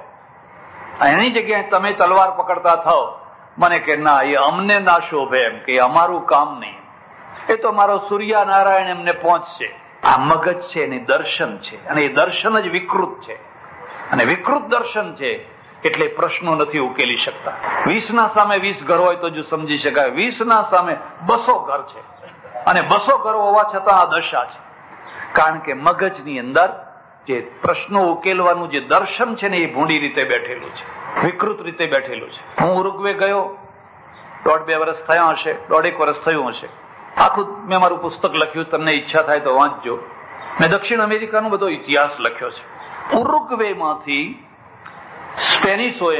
Speaker 1: એની જગ્યાએ તમે તલવાર પકડતા થાઓ. મને કે ના, એ અમને ના શોભે. એમ કે અમારું કામ નહીં. એ તો મારો સૂર્યનારાયણ એમને પહોંચશે. આ મગજ છે એની દર્શન છે, અને એ દર્શન જ વિકૃત છે. અને વિકૃત દર્શન છે એટલે પ્રશ્નો નથી ઉકેલી શકતા. 20 સામે 20 ઘર હોય તો જો સમજી શકાય. 20 સામે 200 ઘર છે, અને 200 ઘર હોવા છતાં આ દશા છે. કારણ કે મગજની અંદર જે પ્રશ્નો ઉકેલવાનું જે દર્શન છે ને એ ભૂંડી રીતે બેઠેલું છે, વિકૃત રીતે બેઠેલું છે. હું ઉરુગ્વે ગયો, 1.5-2 વર્ષ થયા હશે, 1.5 વર્ષ થયું હશે. આખું મેં મારું પુસ્તક લખ્યું, તમને ઈચ્છા થાય તો વાંચજો. મેં દક્ષિણ અમેરિકાનો બધો ઇતિહાસ લખ્યો છે. ઉરુગ્વેમાંથી સ્પેનિશોએ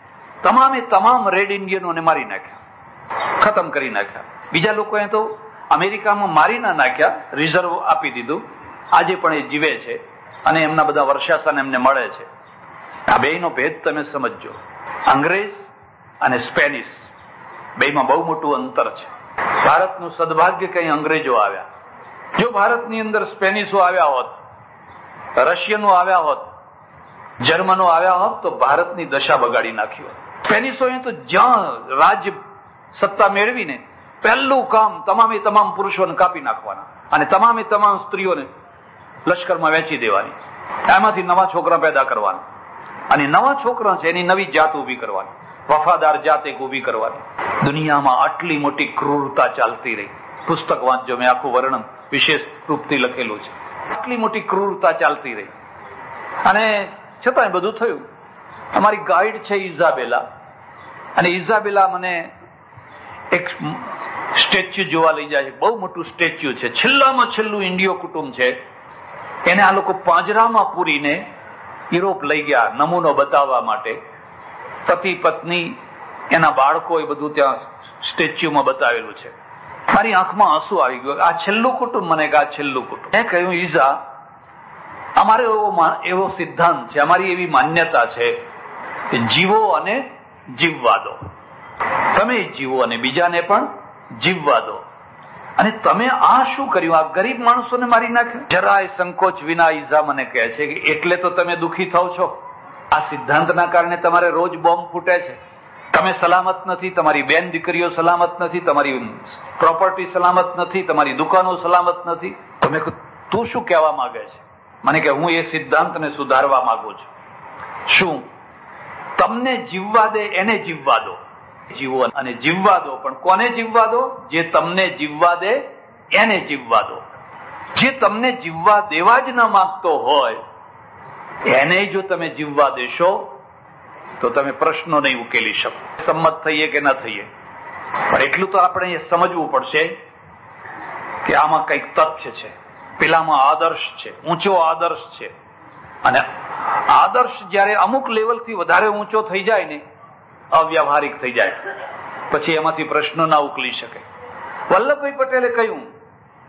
Speaker 1: તમામ રેડ ઇન્ડિયનોને મારી નાખ્યા, ખતમ કરી નાખ્યા. બીજા લોકોએ તો અમેરિકામાં મારી ના નાખ્યા, રિઝર્વ આપી દીધું. આજે પણ એ જીવે છે અને એમના બધા વર્ષાસન એમને મળે છે. આ બેયનો ભેદ તમે સમજજો. અંગ્રેજ અને સ્પેનિશ બેયમાં બહુ મોટું અંતર છે. ભારતનું સદભાગ્ય કઈ અંગ્રેજો આવ્યા. જો ભારતની અંદર સ્પેનિશો આવ્યા હોત, રશિયનો આવ્યા હોત, જર્મનો આવ્યા હોત તો ભારતની દશા બગાડી નાખી હોત. સ્પેનિશોએ તો જ્યાં રાજ્ય સત્તા મેળવીને પહેલું કામ તમામ પુરુષોને કાપી નાખવાના અને તમામ સ્ત્રીઓને લશ્કરમાં વેચી દેવાની. એમાંથી નવા છોકરા પેદા કરવાના, અને નવા છોકરા છે એની નવી જાત ઉભી કરવાની, વફાદાર જાત એક ઉભી કરવાની. દુનિયામાં આટલી મોટી ક્રૂરતા ચાલતી રહી. પુસ્તક વાંચજો, મેં આખું વર્ણન વિશેષ રૂપથી લખેલું છે. આટલી મોટી ક્રૂરતા ચાલતી રહી અને છતાંય બધું થયું. અમારી ગાઈડ છે ઇઝાબેલા, અને ઇઝાબેલા મને એક સ્ટેચ્યુ જોવા લઈ જાય છે. બહુ મોટું સ્ટેચ્યુ છે, છેલ્લામાં છેલ્લું ઇન્ડિયો કુટુંબ છે. એને આ લોકો પાંજરામાં પૂરીને યુરોપ લઈ ગયા નમૂનો બતાવવા માટે. પતિ પત્ની, એના બાળકો, એ બધું ત્યાં સ્ટેચ્યુમાં બતાવેલું છે. મારી આંખમાં આંસુ આવી ગયો. આ છેલ્લું કુટુંબ, મને કે આ છેલ્લું કુટુંબ. મેં કહ્યું ઈઝા, અમારે એવો સિદ્ધાંત છે, અમારી એવી માન્યતા છે કે જીવો અને જીવવા દો. તમે જીવો અને બીજાને પણ જીવવા દો. અને તમે આ શું કર્યું? આ ગરીબ માણસોને મારી નાખ્યો. જરાય સંકોચ વિના ઈઝા મને કહે છે કે એટલે તો તમે દુઃખી થાવ છો. આ સિદ્ધાંતના કારણે તમારે રોજ બોમ્બ ફૂટે છે. તમે સલામત નથી, તમારી બેન દીકરીઓ સલામત નથી, તમારી પ્રોપર્ટી સલામત નથી, તમારી દુકાનો સલામત નથી. તમે તું શું કહેવા માંગે છે? મને કે હું એ સિદ્ધાંતને સુધારવા માંગુ છું. શું? તમને જીવવા દે એને જીવવા દો. જીવો અને જીવવા દો, પણ કોને જીવવા દો? જે તમને જીવવા દે એને જીવવા દો. જે તમને જીવવા દેવા જ ન માંગતો હોય એને જો તમે જીવવા દેશો તો તમે પ્રશ્નો નહીં ઉકેલી શકો. સંમત થઈએ કે ન થઈએ, પણ એટલું તો આપણે સમજવું પડશે કે આમાં કંઈક તથ્ય છે, પેલામાં આદર્શ છે, ઊંચો આદર્શ છે. અને આદર્શ જયારે અમુક લેવલથી વધારે ઊંચો થઈ જાય ને, અવ્યાવહારિક થઈ જાય, પછી એમાંથી પ્રશ્નો ના ઉકેલી શકે. વલ્લભભાઈ પટેલે કહ્યું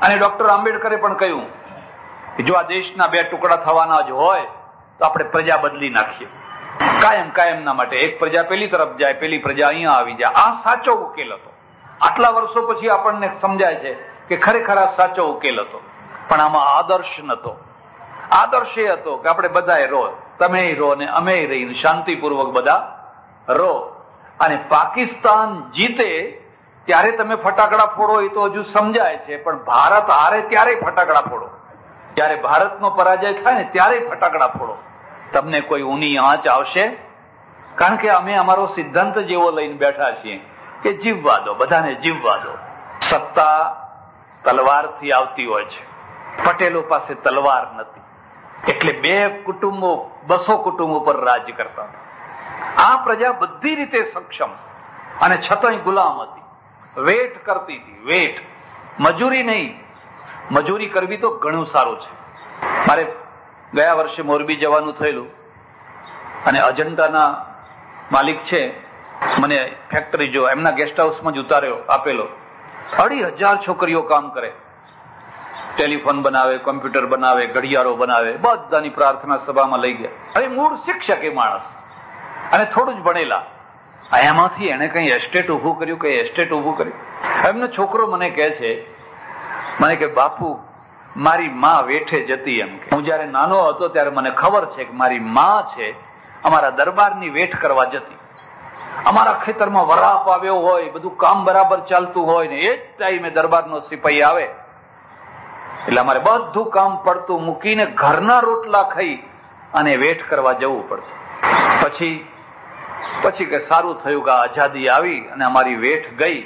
Speaker 1: અને ડોક્ટર આંબેડકરે પણ કહ્યું કે જો આ દેશના બે ટુકડા થવાના જ હોય તો આપણે પ્રજા બદલી નાખીએ, કાયમના માટે. એક પ્રજા પેલી તરફ જાય, પેલી પ્રજા અહીંયા આવી જાય. આ સાચો ઉકેલ હતો. આટલા વર્ષો પછી આપણને સમજાય છે કે ખરેખર આ સાચો ઉકેલ હતો, પણ આમાં આદર્શ નતો. આદર્શ એ હતો કે આપણે બધાએ રહો, તમે રહો ને અમે રહીને શાંતિપૂર્વક બધા રહો. અને પાકિસ્તાન જીતે ત્યારે તમે ફટાકડા ફોડો એ તો હજુ સમજાય છે, પણ ભારત હારે ત્યારે ફટાકડા ફોડો. જયારે ભારતનો પરાજય થાય ને ત્યારે ફટાકડા ફોડો. તમને કોઈ ઊની આંચ આવશે? કારણ કે અમે અમારો સિદ્ધાંત જેવો લઈને બેઠા છીએ કે જીવવા દો, બધાને જીવવા દો. સત્તા તલવારથી આવતી હોય છે. પટેલો પાસે તલવાર નથી, એટલે 2 કુટુંબો 200 કુટુંબો પર રાજ કરતા. આ પ્રજા બધી રીતે સક્ષમ અને છતાંય ગુલામ હતી. વેઠ કરતી હતી, વેઠ. મજૂરી નહીં. મજૂરી કરવી તો ઘણું સારું છે. મારે ગયા વર્ષે મોરબી જવાનું થયેલું અને અજંતાના માલિક છે, મને ફેક્ટરી જો એમના ગેસ્ટ હાઉસમાં જ ઉતાર્યો, આપેલો. 2,500 છોકરીઓ કામ કરે, ટેલિફોન બનાવે, કોમ્પ્યુટર બનાવે, ઘડિયાળો બનાવે, બધાની પ્રાર્થના સભામાં લઈ ગયા. હવે મૂળ શિક્ષક એ માણસ અને થોડું જ ભણેલા. એમાંથી એને કઈ એસ્ટેટ ઉભું કર્યું, કઈ એસ્ટેટ ઉભું કર્યું. એમનો છોકરો મને કહે છે, મને કે બાપુ મારી માં વેઠે જતી. એમ કે હું જયારે નાનો હતો ત્યારે મને ખબર છે કે મારી માં છે અમારા દરબારની વેઠ કરવા જતી. અમારા ખેતરમાં વરાપ આવ્યો હોય, બધું કામ બરાબર ચાલતું હોય ને એ જ ટાઈમે દરબારનો સિપાહી આવે એટલે અમારે બધું કામ પડતું મૂકીને ઘરના રોટલા ખાઈ અને વેઠ કરવા જવું પડતું. પછી કે સારું થયું કે આઝાદી આવી અને અમારી વેઠ ગઈ.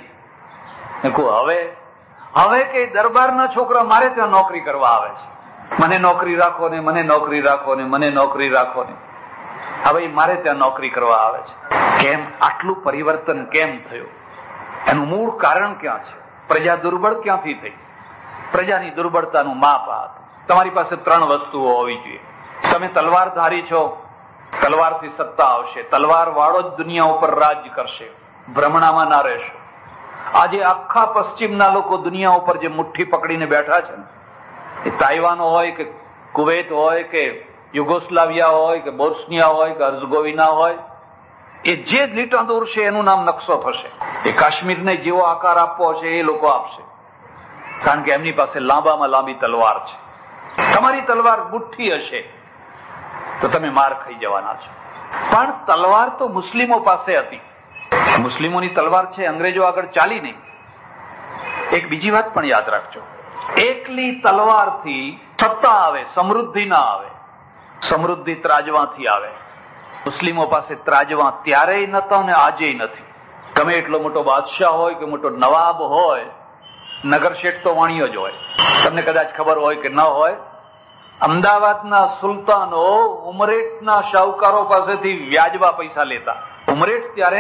Speaker 1: હવે કે દરબારના છોકરા મારે ત્યાં નોકરી કરવા આવે છે. મને નોકરી રાખો ને, મને નોકરી રાખો ને, મને નોકરી રાખો ને. હવે મારે ત્યાં નોકરી કરવા આવે છે. કેમ આટલું પરિવર્તન કેમ થયું? એનું મૂળ કારણ ક્યાં છે? પ્રજા દુર્બળ ક્યાંથી થઈ? પ્રજાની દુર્બળતાનું માપ આ હતું. તમારી પાસે 3 વસ્તુઓ હોવી જોઈએ. તમે તલવારધારી છો, તલવારથી સત્તા આવશે. તલવાર વાળો જ દુનિયા ઉપર રાજ કરશે, ભ્રમણામાં ના રહેશો. આજે આખા પશ્ચિમના લોકો દુનિયા ઉપર જે મુઠ્ઠી પકડીને બેઠા છે ને, એ તાઇવાનો હોય કે કુવૈત હોય કે યુગોસ્લાવિયા હોય કે બોસ્નિયા હોય કે હર્ઝગોવિના હોય, એ જે લીટા દોરશે એનું નામ નકશો થશે. એ કાશ્મીરને જેવો આકાર આપવો હશે એ લોકો આપશે, કારણ કે એમની પાસે લાંબામાં લાંબી તલવાર છે. તમારી તલવાર મુઠ્ઠી હશે તો તમે માર ખાઈ જવાના છો. પણ તલવાર તો મુસ્લિમો પાસે હતી. મુસ્લિમોની તલવાર છે, અંગ્રેજો આગળ ચાલી નહીં. એક બીજી વાત પણ યાદ રાખજો, એકલી તલવારથી સત્તા આવે, સમૃદ્ધિ ના આવે. સમૃદ્ધિ ત્રાજવાથી આવે. મુસ્લિમો પાસે ત્રાજવા ત્યારેય નતો ને આજે નથી. ગમે એટલો મોટો બાદશાહ હોય કે મોટો નવાબ હોય, નગર શેઠ તો વાણિયો જ હોય. તમને કદાચ ખબર હોય કે ન હોય, અમદાવાદના સુલતાનો ઉમરેઠના શાહુકારો પાસેથી વ્યાજવા પૈસા લેતા. ઉમરેઠ ત્યારે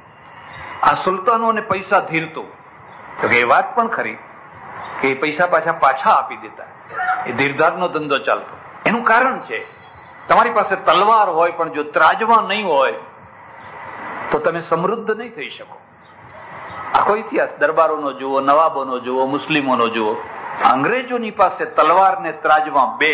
Speaker 1: આ સુલતાનોને પૈસા ધીરતું, તો એ વાત પણ ખરી કે એ પૈસા પાછા આપી દેતા. એ ધીરધારનો ધંધો ચાલતો. એનું કારણ છે, તમારી પાસે તલવાર હોય પણ જો ત્રાજવા નહીં હોય તો તમે સમૃદ્ધ નહીં થઈ શકો. આખો ઇતિહાસ દરબારોનો જુઓ, નવાબોનો જુઓ, મુસ્લિમોનો જુઓ. અંગ્રેજોની પાસે તલવાર ને ત્રાજવા બે.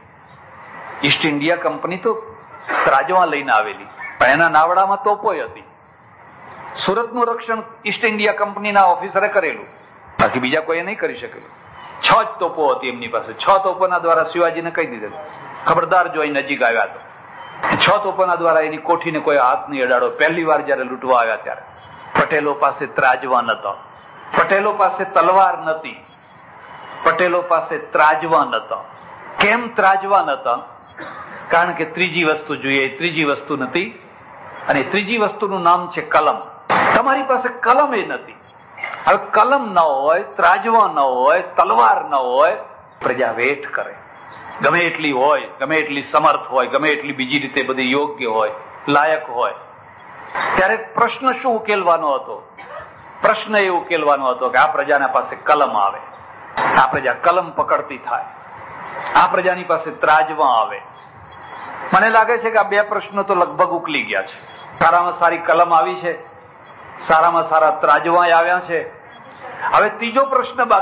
Speaker 1: ઈસ્ટ ઇન્ડિયા કંપની તો ત્રાજવા લઈને આવેલી, પણ એના નાવડામાં તોપોય હતી. સુરતનું રક્ષણ ઈસ્ટ ઇન્ડિયા કંપનીના ઓફિસરે કરેલું, બાકી બીજા કોઈએ નહીં કરી શકેલું. 6 જ તોપો હતી એમની પાસે. 6 તોપોના દ્વારા શિવાજીને કહી દીધેલું, ખબરદાર જો અહીં નજીક આવ્યા તો. 6 તોપોના દ્વારા એની કોઠીને કોઈ હાથ નહીં અડાડો. પહેલી વાર જયારે લૂંટવા આવ્યા ત્યારે પટેલો પાસે ત્રાજવા નતો, પટેલો પાસે તલવાર નથી, પટેલો પાસે ત્રાજવા નતા. કેમ ત્રાજવા નતા? કારણ કે ત્રીજી વસ્તુ જોઈએ, ત્રીજી વસ્તુ નથી, અને ત્રીજી વસ્તુનું નામ છે કલમ. તમારી પાસે કલમ એ નથી. હવે કલમ ન હોય, ત્રાજવા ન હોય, તલવાર ન હોય, પ્રજા વેઠ કરે. ગમે એટલી હોય, ગમે એટલી સમર્થ હોય, ગમે એટલી બીજી રીતે બધી યોગ્ય હોય, લાયક હોય. ત્યારે પ્રશ્ન શું ઉકેલવાનો હતો? પ્રશ્ન એ ઉકેલવાનો હતો કે આ પ્રજાના પાસે કલમ આવે, આ પ્રજા કલમ પકડતી થાય, આ પ્રજાની પાસે ત્રાજવા આવે. મને લાગે છે કે આ 2 પ્રશ્નો તો લગભગ ઉકલી ગયા છે. સારામાં સારી કલમ આવી છે, સારામાં સારા ત્રાજવા આવ્યા છે. હવે ત્રીજો પ્રશ્ન બાકી છે.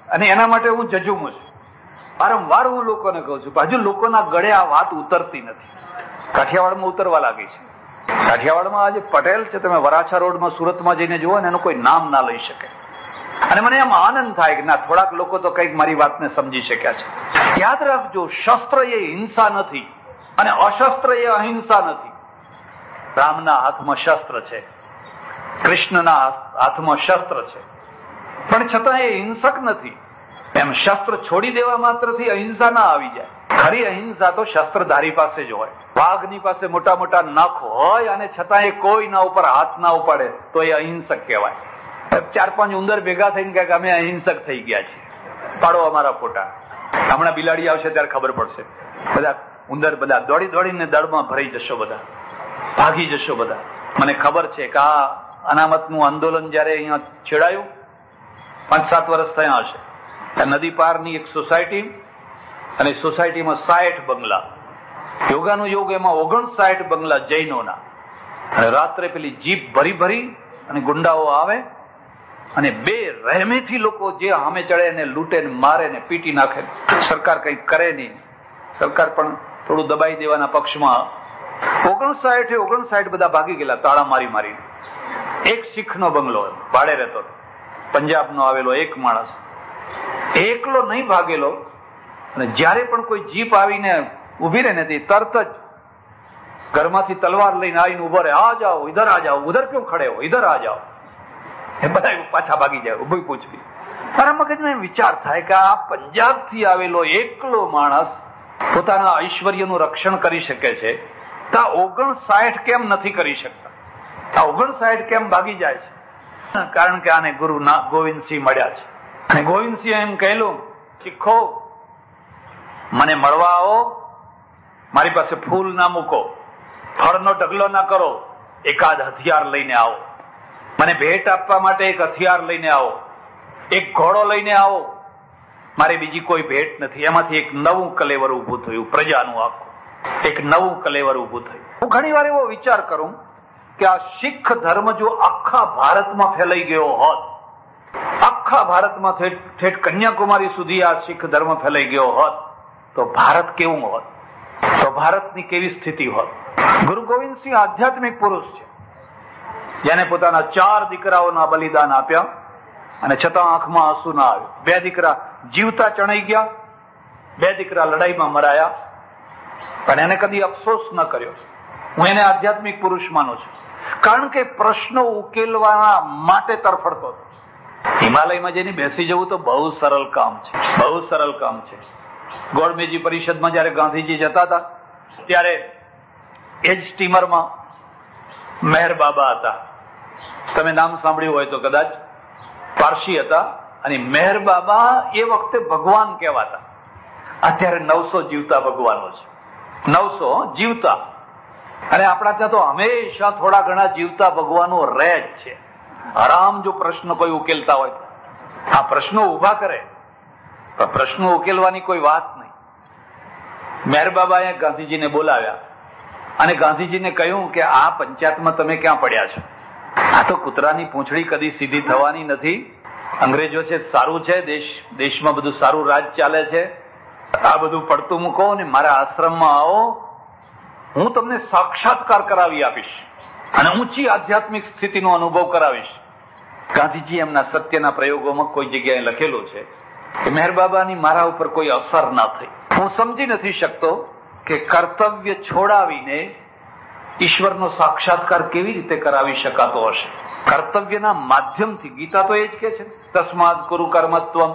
Speaker 1: અને એના માટે હું જજુમું છું. વારંવાર હું લોકોને કહું છું, હજુ લોકોના ગળે આ વાત ઉતરતી નથી. કાઠિયાવાડમાં ઉતરવા લાગી છે. કાઠિયાવાડમાં આજે પટેલ છે, તમે વરાછા રોડમાં સુરતમાં જઈને જુઓ ને, એનું કોઈ નામ ના લઈ શકે. અને મને એમ આનંદ થાય કે ના, થોડાક લોકો તો કંઈક મારી વાતને સમજી શક્યા છે. યાદ રાખજો, શસ્ત્ર એ હિંસા નથી અને અશસ્ત્ર એ અહિંસા નથી. રામના હાથમાં શસ્ત્ર છે, કૃષ્ણના હાથમાં શસ્ત્ર છે, પણ છતાં એ હિંસક નથી. એમ શસ્ત્ર છોડી દેવા માત્રથી અહિંસા ના આવી જાય. ખરી અહિંસા તો શસ્ત્રધારી પાસે જ હોય. વાઘની પાસે મોટા મોટા નખ હોય અને છતાં એ કોઈના ઉપર હાથ ના ઉપાડે તો એ અહિંસક કહેવાય. 4-5 ઉંદર ભેગા થઈને કહે કે અમે અહિંસક થઈ ગયા છીએ, પાડો અમારા ફોટા. હમણાં બિલાડી આવશે ત્યારે ખબર પડશે. બધા ઉંદર બધા દોડી દોડીને દળમાં ભરાઈ જશો, બધા ભાગી જશો બધા. મને ખબર છે કે આ અનામતનું આંદોલન જયારે અહીંયા છેડાયું 5-7 વર્ષ થયા હશે. નદી પારની એક સોસાયટી, અને સોસાયટીમાં 60 બંગલા, યોગાનું યોગ, એમાં 59 બંગલા જૈનોના. અને રાત્રે પેલી જીપ ભરી ભરી અને ગુંડાઓ આવે અને બે રહેમેથી લોકો જે સામે ચડે એને લૂંટે ને મારે ને પીટી નાખે. સરકાર કંઈક કરે નહીં. સરકાર પણ થોડું દબાઈ દેવાના પક્ષમાં. 59 બધા ભાગી ગયેલા તાળા મારી મારી. એક શીખનો બંગલો ભાડે રહેતો, પંજાબનો આવેલો એક માણસ, એકલો નહીં ભાગેલો. અને જયારે પણ કોઈ જીપ આવીને ઉભી રહે ને તરત જ ઘરમાંથી તલવાર લઈને આવીને ઉભો રહે, આ જાઓ, ઇધર આ જાઓ, ઉધર ક્यों ખડે હો, ઇધર આ જાઓ. એ બધા પાછા ભાગી જાય. ઉભી પૂછવી. મારા મગજમાં વિચાર થાય કે આ પંજાબ થી આવેલો એકલો માણસ પોતાના ઐશ્વર્યનું રક્ષણ કરી શકે છે, તો 59 કેમ નથી કરી શકતા? આ 59 કેમ ભાગી જાય છે? કારણ કે આને ગુરુ ગોવિંદસિંહ મળ્યા છે. અને ગોવિંદસિંહ એમ કહેલું, શીખો, મને મળવા આવો, મારી પાસે ફૂલ ના મૂકો, ફળનો ઢગલો ના કરો, એકાદ હથિયાર લઈને આવો. મને ભેટ આપવા માટે એક હથિયાર લઈને આવો, એક ઘોડો લઈને આવો. મારે બીજી કોઈ ભેટ નથી. એમાંથી એક નવું કલેવર ઉભું થયું, પ્રજાનું આખું એક નવું કલેવર ઉભું થયું. હું ઘણી વાર એવો વિચાર કરું કે આ શીખ ધર્મ જો આખા ભારતમાં ફેલાઈ ગયો હોત, આખા ભારતમાં ઠેઠ કન્યાકુમારી સુધી આ શીખ ધર્મ ફેલાઈ ગયો હોત, તો ભારત કેવું હોત? તો ભારતની કેવી સ્થિતિ હોત? ગુરુ ગોવિંદસિંહ આધ્યાત્મિક પુરુષ છે, જેને પોતાના 4 દીકરાઓના બલિદાન આપ્યા અને છતાં આંખમાં આંસુ ના આવ્યું. 2 દીકરા જીવતા ચણાઈ ગયા, 2 દીકરા લડાઈમાં મરાયા, પણ એને કદી અફસોસ ન કર્યો. હું એને આધ્યાત્મિક પુરુષ માનું છું, કારણ કે પ્રશ્નો ઉકેલવા માટે તરફડતો હતો. હિમાલયમાં જઈને બેસી જવું તો બહુ સરળ કામ છે, બહુ સરળ કામ છે. ગોળમેજી પરિષદમાં જયારે ગાંધીજી જતા હતા ત્યારે એ જ સ્ટીમરમાં મેહર બાબા હતા. તમે નામ સાંભળ્યું હોય તો કદાચ. પારસી હતા અને મેહર બાબા એ વખતે ભગવાન કહેવાતા. અત્યારે 900 જીવતા ભગવાનો છે, 900 જીવતા. અને આપણા ત્યાં તો હંમેશા થોડા ઘણા જીવતા ભગવાનો રહે જ છે. આરામ જો પ્રશ્ન કોઈ ઉકેલતા હોય, આ પ્રશ્નો ઉભા કરે, પણ પ્રશ્નો ઉકેલવાની કોઈ વાત નહીં. મેહર બાબાએ ગાંધીજીને બોલાવ્યા અને ગાંધીજીને કહ્યું કે આ પંચાયતમાં તમે ક્યાં પડ્યા છો? આ તો કૂતરાની પૂંછડી કદી સીધી થવાની નથી. અંગ્રેજો છે સારું છે, દેશમાં બધું સારું રાજ ચાલે છે, આ બધું પડતું મૂકો અને મારા આશ્રમમાં આવો. હું તમને સાક્ષાત્કાર કરાવી આપીશ અને ઊંચી આધ્યાત્મિક સ્થિતિનો અનુભવ કરાવીશ. ગાંધીજી એમના સત્યના પ્રયોગોમાં કોઈ જગ્યાએ લખેલું છે કે મેહર બાબાની મારા ઉપર કોઈ અસર ના થઈ. હું સમજી નથી શકતો કે કર્તવ્ય છોડાવીને ઈશ્વરનો સાક્ષાત્કાર કેવી રીતે કરાવી શકાતો હશે. કર્તવ્યના માધ્યમથી. ગીતા તો એ જ કે છે, તસ્માદ કુરુ કર્મત્વમ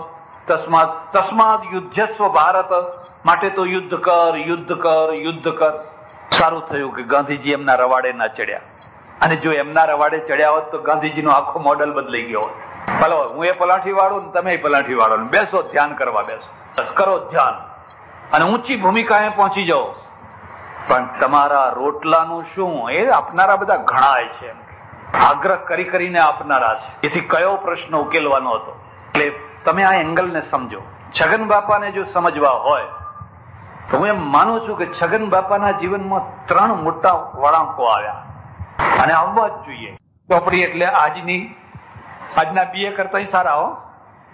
Speaker 1: તસ્માદ યુદ્ધસ્વ ભારત. માટે તો યુદ્ધ કર, યુદ્ધ કર, યુદ્ધ કર. સારું થયું કે ગાંધીજી એમના રવાડે ના ચડ્યા. અને જો એમના રવાડે ચડ્યા હોત તો ગાંધીજીનો આખો મોડલ બદલાઈ ગયો હોત. ભલો હું એ પલાઠી વાળું ને તમે પલાઠી વાળો, બેસો ધ્યાન કરવા બેસો, કરો ધ્યાન અને ઊંચી ભૂમિકાએ પહોંચી જાઓ. પણ તમારા રોટલાનું શું એ આપનારા બધા ઘણા છે, આગ્રહ કરી કરીને આપનારા છે. એથી કયો પ્રશ્ન ઉકેલવાનો હતો? એટલે તમે આ એંગલને સમજો. છગન બાપાને જો સમજવા હોય તો હું એમ માનું છું કે છગન બાપાના જીવનમાં 3 મોટા વળાંકો આવ્યા અને આવવા જ જોઈએ. ચોપડી એટલે આજના BA કરતા સારા હો.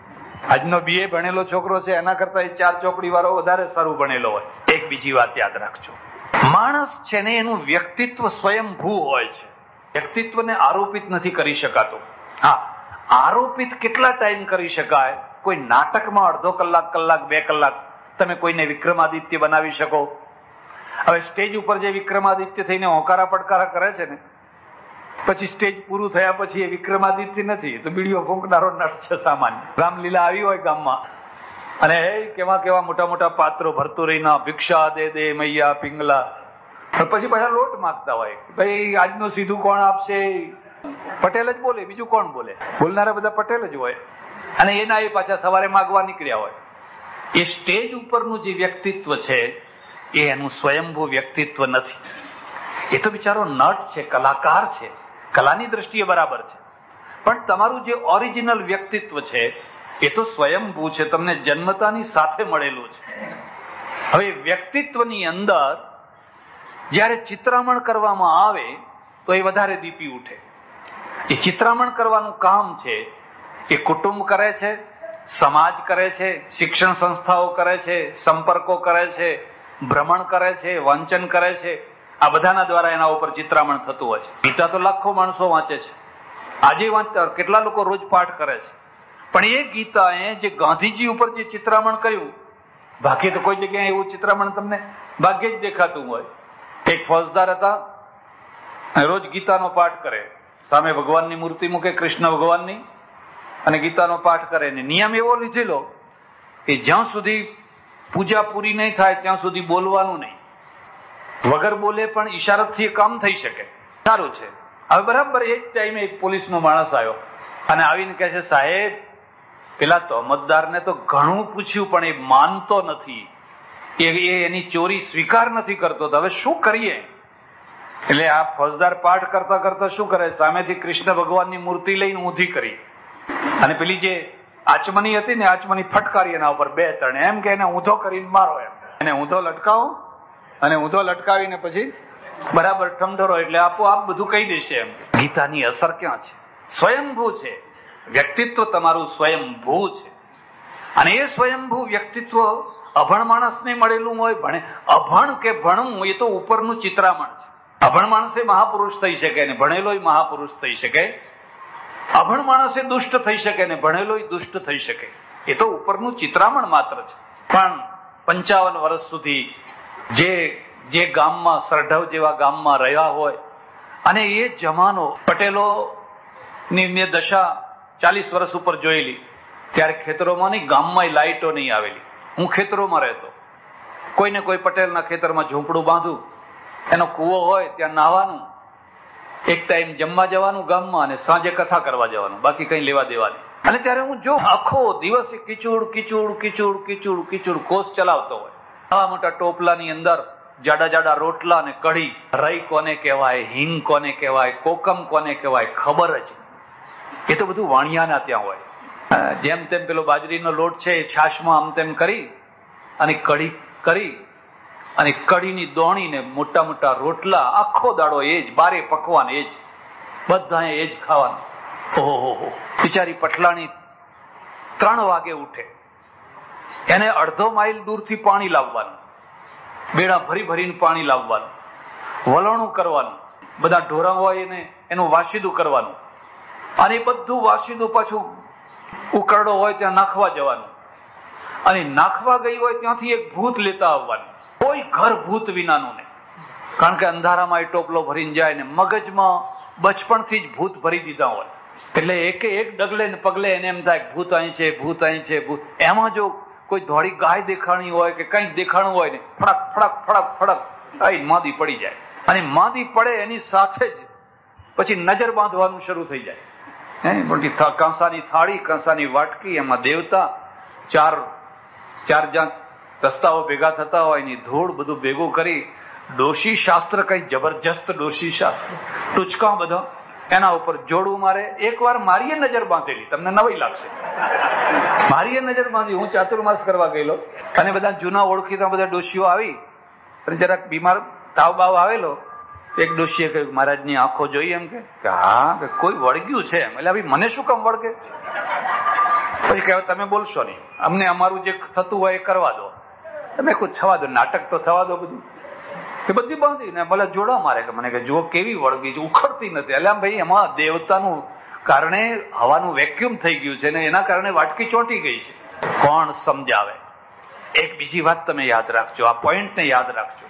Speaker 2: આજનો BA ભણેલો છોકરો છે એના કરતા 4 ચોપડી વાળો વધારે સારું ભણેલો હોય. એક બીજી વાત યાદ રાખજો, માણસ છે ને એનું વ્યક્તિત્વ સ્વયંભૂ હોય છે. વ્યક્તિત્વને આરોપિત નથી કરી શકાતું. હા, આરોપિત કેટલા ટાઈમ કરી શકાય? કોઈ નાટકમાં અડધો કલાક, 2 કલાક તમે કોઈને વિક્રમાદિત્ય બનાવી શકો. હવે સ્ટેજ ઉપર જે વિક્રમાદિત્ય થઈને હોકારા પડકારા કરે છે ને, પછી સ્ટેજ પૂરું થયા પછી એ વિક્રમાદિત્ય નથી, તો બીડીઓ ફૂંકનારો નટ છે સામાન્ય. રામલીલા આવી હોય ગામમાં અને કેવા કેવા મોટા મોટા પાત્રો ભરતું રહીને ભિક્ષા દે દે મૈયા પિંગલા, પછી પાછા લોટ માંગતા હોય, ભાઈ આજનું સીધું કોણ આપશે? પટેલ જ બોલે, બીજું કોણ બોલે? બોલનારા બધા પટેલ જ હોય. અને એના એ પાછા સવારે માગવા નીકળ્યા હોય. એ સ્ટેજ ઉપરનું જે વ્યક્તિત્વ છે એ એનું સ્વયંભૂ વ્યક્તિત્વ નથી. એ તો બિચારો નટ છે, કલાકાર છે, કલાની દ્રષ્ટિએ બરાબર છે, પણ તમારું જે ઓરિજિનલ વ્યક્તિત્વ છે એ તો સ્વયંભૂ છે, તમને જન્મતાની સાથે મળેલું છે. હવે વ્યક્તિત્વની અંદર જ્યારે ચિત્રામણ કરવામાં આવે તો એ વધારે દીપી ઉઠે. એ ચિત્રામણ કરવાનું કામ છે એ કુટુંબ કરે છે, સમાજ કરે છે, શિક્ષણ સંસ્થાઓ કરે છે, સંપર્કો કરે છે, ભ્રમણ કરે છે, વાંચન કરે છે. આ બધાના દ્વારા એના ઉપર ચિત્રામણ થતું હોય છે. ગીતા તો લાખો માણસો વાંચે છે, આજે વાંચતા કેટલા લોકો રોજ પાઠ કરે છે, પણ એ ગીતાએ જે ગાંધીજી ઉપર જે ચિત્રામણ કર્યું, બાકી તો કોઈ જગ્યાએ એવું ચિત્રામણ તમને ભાગ્યે જ દેખાતું હોય. એક ફોજદાર હતા, રોજ ગીતાનો પાઠ કરે, સામે ભગવાનની મૂર્તિ મૂકે, કૃષ્ણ ભગવાનની, અને ગીતાનો પાઠ કરે. ને નિયમ એવો લીધેલો કે જ્યાં સુધી પૂજા પૂરી નહીં થાય ત્યાં સુધી બોલવાનું નહીં. વગર બોલે પણ ઈશારતથી કામ થઈ શકે. સારું છે. હવે બરાબર એ જ ટાઈમે એક પોલીસનો માણસ આવ્યો અને આવીને કહે છે, સાહેબ પેલા તોમતદારને તો ઘણું પૂછ્યું પણ એ માનતો નથી, એ એની ચોરી સ્વીકાર નથી કરતો, તો હવે શું કરીએ? એટલે આ ફોજદાર પાઠ કરતા કરતા શું કરે, સામેથી કૃષ્ણ ભગવાનની મૂર્તિ લઈને ઊંધી કરી અને પેલી જે આચમની હતી ને, આચમની ફટકારી એના ઉપર 2-3, એમ કે એને ઊંધો કરીને મારો, એમ એને ઊંધો લટકાવો અને ઊંધો લટકાવીને પછી બરાબર ઠમઠરો, એટલે આપોઆપ બધું કહી દેશે. એમ ગીતાની અસર ક્યાં છે? સ્વયંભૂ છે. વ્યક્તિત્વ તમારું સ્વયંભૂ છે, અને એ સ્વયંભૂ વ્યક્તિત્વ અભણ માણસને મળેલું હોય. ભણે અભણ કે ભણવું એ તો ઉપરનું ચિત્રામણ છે. અભણ માણસે મહાપુરુષ થઈ શકે ને ભણેલો મહાપુરુષ થઈ શકે. અભણ માણસે દુષ્ટ થઈ શકે ને ભણેલો દુષ્ટ થઈ શકે. એ તો ઉપરનું ચિત્રામણ માત્ર છે. પણ 55 વર્ષ સુધી જે ગામમાં, સરઢવ જેવા ગામમાં રહ્યા હોય, અને એ જમાનો પટેલો ની મેં દશા 40 વર્ષ ઉપર જોયેલી, ત્યારે ખેતરોમાં નહીં, ગામમાં લાઈટો નહીં આવેલી. હું ખેતરોમાં રહેતો, કોઈને કોઈ પટેલના ખેતરમાં ઝૂંપડું બાંધું, એનો કૂવો હોય ત્યાં નાહવાનું, એક ટાઈમ જમવા જવાનું ગામમાં, અને સાંજે કથા કરવા જવાનું, બાકી કઈ લેવા દેવાની. અને ત્યારે હું જો આખો દિવસ કિચુડ કિચુડ કિચુડ કિચુડ કિચુડ કોષ ચલાવતો હોય. આવા મોટા ટોપલાની અંદર જાડા જાડા રોટલા અને કઢી, રઈ કોને કહેવાય, હિંગ કોને કહેવાય, કોકમ કોને કહેવાય, ખબર જ. એ તો બધું વાણિયાના ત્યાં હોય. જેમ તેમ પેલો બાજરીનો લોટ છે એ છાશમાં આમ તેમ કરી અને કઢી કરી અને કઢીની દોણીને મોટા મોટા રોટલા, આખો દાડો એ જ, બારે પકવાન એ જ, બધા એ જ ખાવાનું. ઓહો, બિચારી પટલાણી 3 વાગે ઉઠે, એને અડધો માઇલ દૂરથી પાણી લાવવાનું, બેડા ભરી ભરીને પાણી લાવવાનું, વલણું કરવાનું, બધા ઢોરા હોય એને એનું વાસીદું કરવાનું, અને બધું વાસીદું પાછું ઉકરડો હોય ત્યાં નાખવા જવાનું, અને નાખવા ગઈ હોય ત્યાંથી એક ભૂત લેતા આવવાનું. કોઈ ઘર ભૂત વિનાનું નહીં, કારણ કે અંધારામાં એ ટોપલો ભરીને જાય ને મગજમાં બચપણથી જ ભૂત ભરી દીધા હોય, એટલે એક ડગલે ને પગલે એને એમ થાય ભૂત અહીં છે, ભૂત અહીં છે, ભૂત. એમાં જો કોઈ ધોળી ગાય દેખાણી હોય કે કંઈક દેખાણું હોય ને, ફડક ફડક ફડક ફડક આવી માદી પડી જાય, અને માદી પડે એની સાથે જ પછી નજર બાંધવાનું શરૂ થઈ જાય. કંસાની થાળી, કંસાની વાટકી, એમાં દેવતા, ચાર જ્યાં રસ્તાઓ ભેગા થતા હોય એની ધૂળ બધું ભેગું કરી ડોશી શાસ્ત્ર, કઈ જબરજસ્ત ડોશી શાસ્ત્ર, ટૂચકા બધા એના ઉપર જોડું મારે. એકવાર મારીએ નજર બાંધેલી, તમને નવાઈ લાગશે. મારીએ નજર બાંધી, હું ચાતુર્માસ કરવા ગયેલો, અને બધા જૂના ઓળખીતા બધા ડોશીઓ આવી, અને જરાક બીમાર તાવ બાવ આવેલો. એક ડોશીએ કહ્યું, મહારાજની આંખો જોઈ, એમ કે હા કોઈ વળગ્યું છે. એટલે મને શું કામ વળગે? પછી કહેવાય તમે બોલશો નહીં, અમને અમારું જે થતું હોય એ કરવા દો. તમે કોઈ થવા દો, નાટક તો થવા દો બધું. એ બધી બાંધી ને ભલે જોડા મારે કે મને કે જો કેવી વળગી છે, ઉખડતી નથી. એટલે ભાઈ એમાં દેવતાનું કારણે હવાનું વેક્યુમ થઈ ગયું છે ને એના કારણે વાટકી ચોંટી ગઈ છે. કોણ સમજાવે? એક બીજી વાત તમે યાદ રાખજો, આ પોઈન્ટને યાદ રાખજો.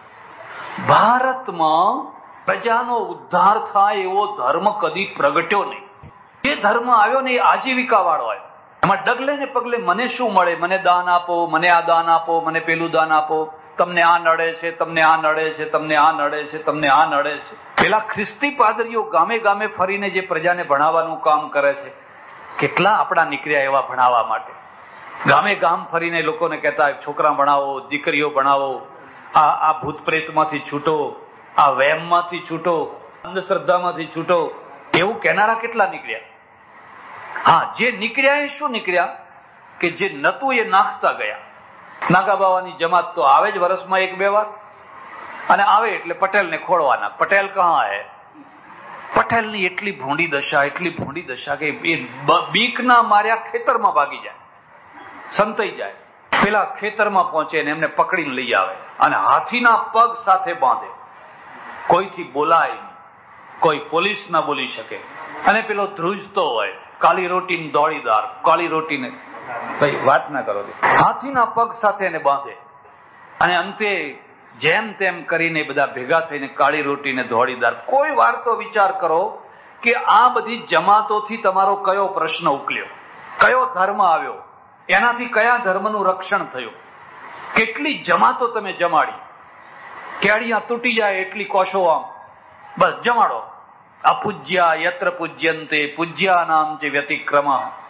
Speaker 2: ભારતમાં પ્રજાનો ઉદ્ધાર થાય એવો ધર્મ કદી પ્રગટ્યો નહીં. જે ધર્મ આવ્યો ને એ આજીવિકા વાળો આવ્યો. એમાં ડગલે ને પગલે મને શું મળે, મને દાન આપો, મને આ દાન આપો, મને પેલું દાન આપો, તમને આ નડે છે, તમને આ નડે છે, તમને આ નડે છે, તમને આ નડે છે. પેલા ખ્રિસ્તી પાદરીઓ ગામે ગામે ફરીને જે પ્રજાને ભણાવવાનું કામ કરે છે, કેટલા આપણા નીકળ્યા એવા ભણાવવા માટે. ગામે ગામ ફરીને લોકોને કહેતા છોકરા ભણાવો, દીકરીઓ ભણાવો, આ ભૂત પ્રેતમાંથી છૂટો, આ વહેમમાંથી છૂટો, અંધશ્રદ્ધામાંથી છૂટો, એવું કહેનારા કેટલા નીકળ્યા. હા, જે નીકળ્યા એ શું નીકળ્યા કે જે નતું એ નાખતા ગયા. નાગા બાવાની જમાત તો આવે જ વર્ષમાં 1-2 વાર, અને આવે એટલે પટેલને ખોળવાના. પટેલ કહા હે? પટેલની એટલી ભૂંડી દશા, એટલી ભૂંડી દશા કે એ બીકના માર્યા ખેતરમાં ભાગી જાય, સંતાઈ જાય. પેલા ખેતરમાં પહોંચે ને એમને પકડીને લઈ આવે અને હાથીના પગ સાથે બાંધે. કોઈથી બોલાય નહીં, કોઈ પોલીસ ના બોલી શકે. અને પેલો ધ્રુજતો હોય, કાળી રોટીને દોડીદાર, કાળી રોટીને કઈ વાત ના કરો. હાથીના પગ સાથે એને બાંધે અને અંતે જેમ તેમ કરીને બધા ભેગા થઈને કાળી રોટીને દોડીદાર. કોઈ વાર તો વિચાર કરો કે આ બધી જમાતોથી તમારો કયો પ્રશ્ન ઉકલ્યો, કયો ધર્મ આવ્યો, એનાથી કયા ધર્મનું રક્ષણ થયું. કેટલી જમાતો તમે જમાડી, કેડિયા તૂટી જાય એટલી કોશો આમ બસ જમાડો. અપૂજ્યા યત્ર પૂજ્યંતે પૂજ્યા નામ જે વ્યતિક્રમ.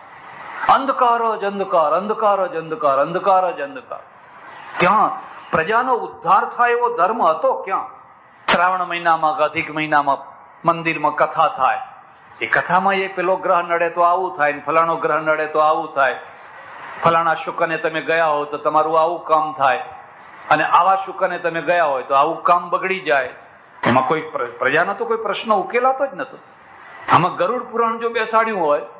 Speaker 2: અંધકાર જ અંધકાર, અંધકાર જ અંધકાર, અંધકાર જ અંધકાર. ક્યાં પ્રજાનો ઉદ્ધાર થાય એવો ધર્મ હતો? ક્યાં? શ્રાવણ મહિનામાં, અધિક મહિનામાં મંદિરમાં કથા થાય. એ કથામાં એ પેલો ગ્રહ નડે તો આવું થાય, ફલાણો ગ્રહ નડે તો આવું થાય, ફલાણા શુકને તમે ગયા હો તો તમારું આવું કામ થાય, અને આવા શુકને તમે ગયા હોય તો આવું કામ બગડી જાય. એમાં કોઈ પ્રજાનો તો કોઈ પ્રશ્ન ઉકેલાતો જ નતો. આમાં ગરુડ પુરાણ જો બેસાડ્યું હોય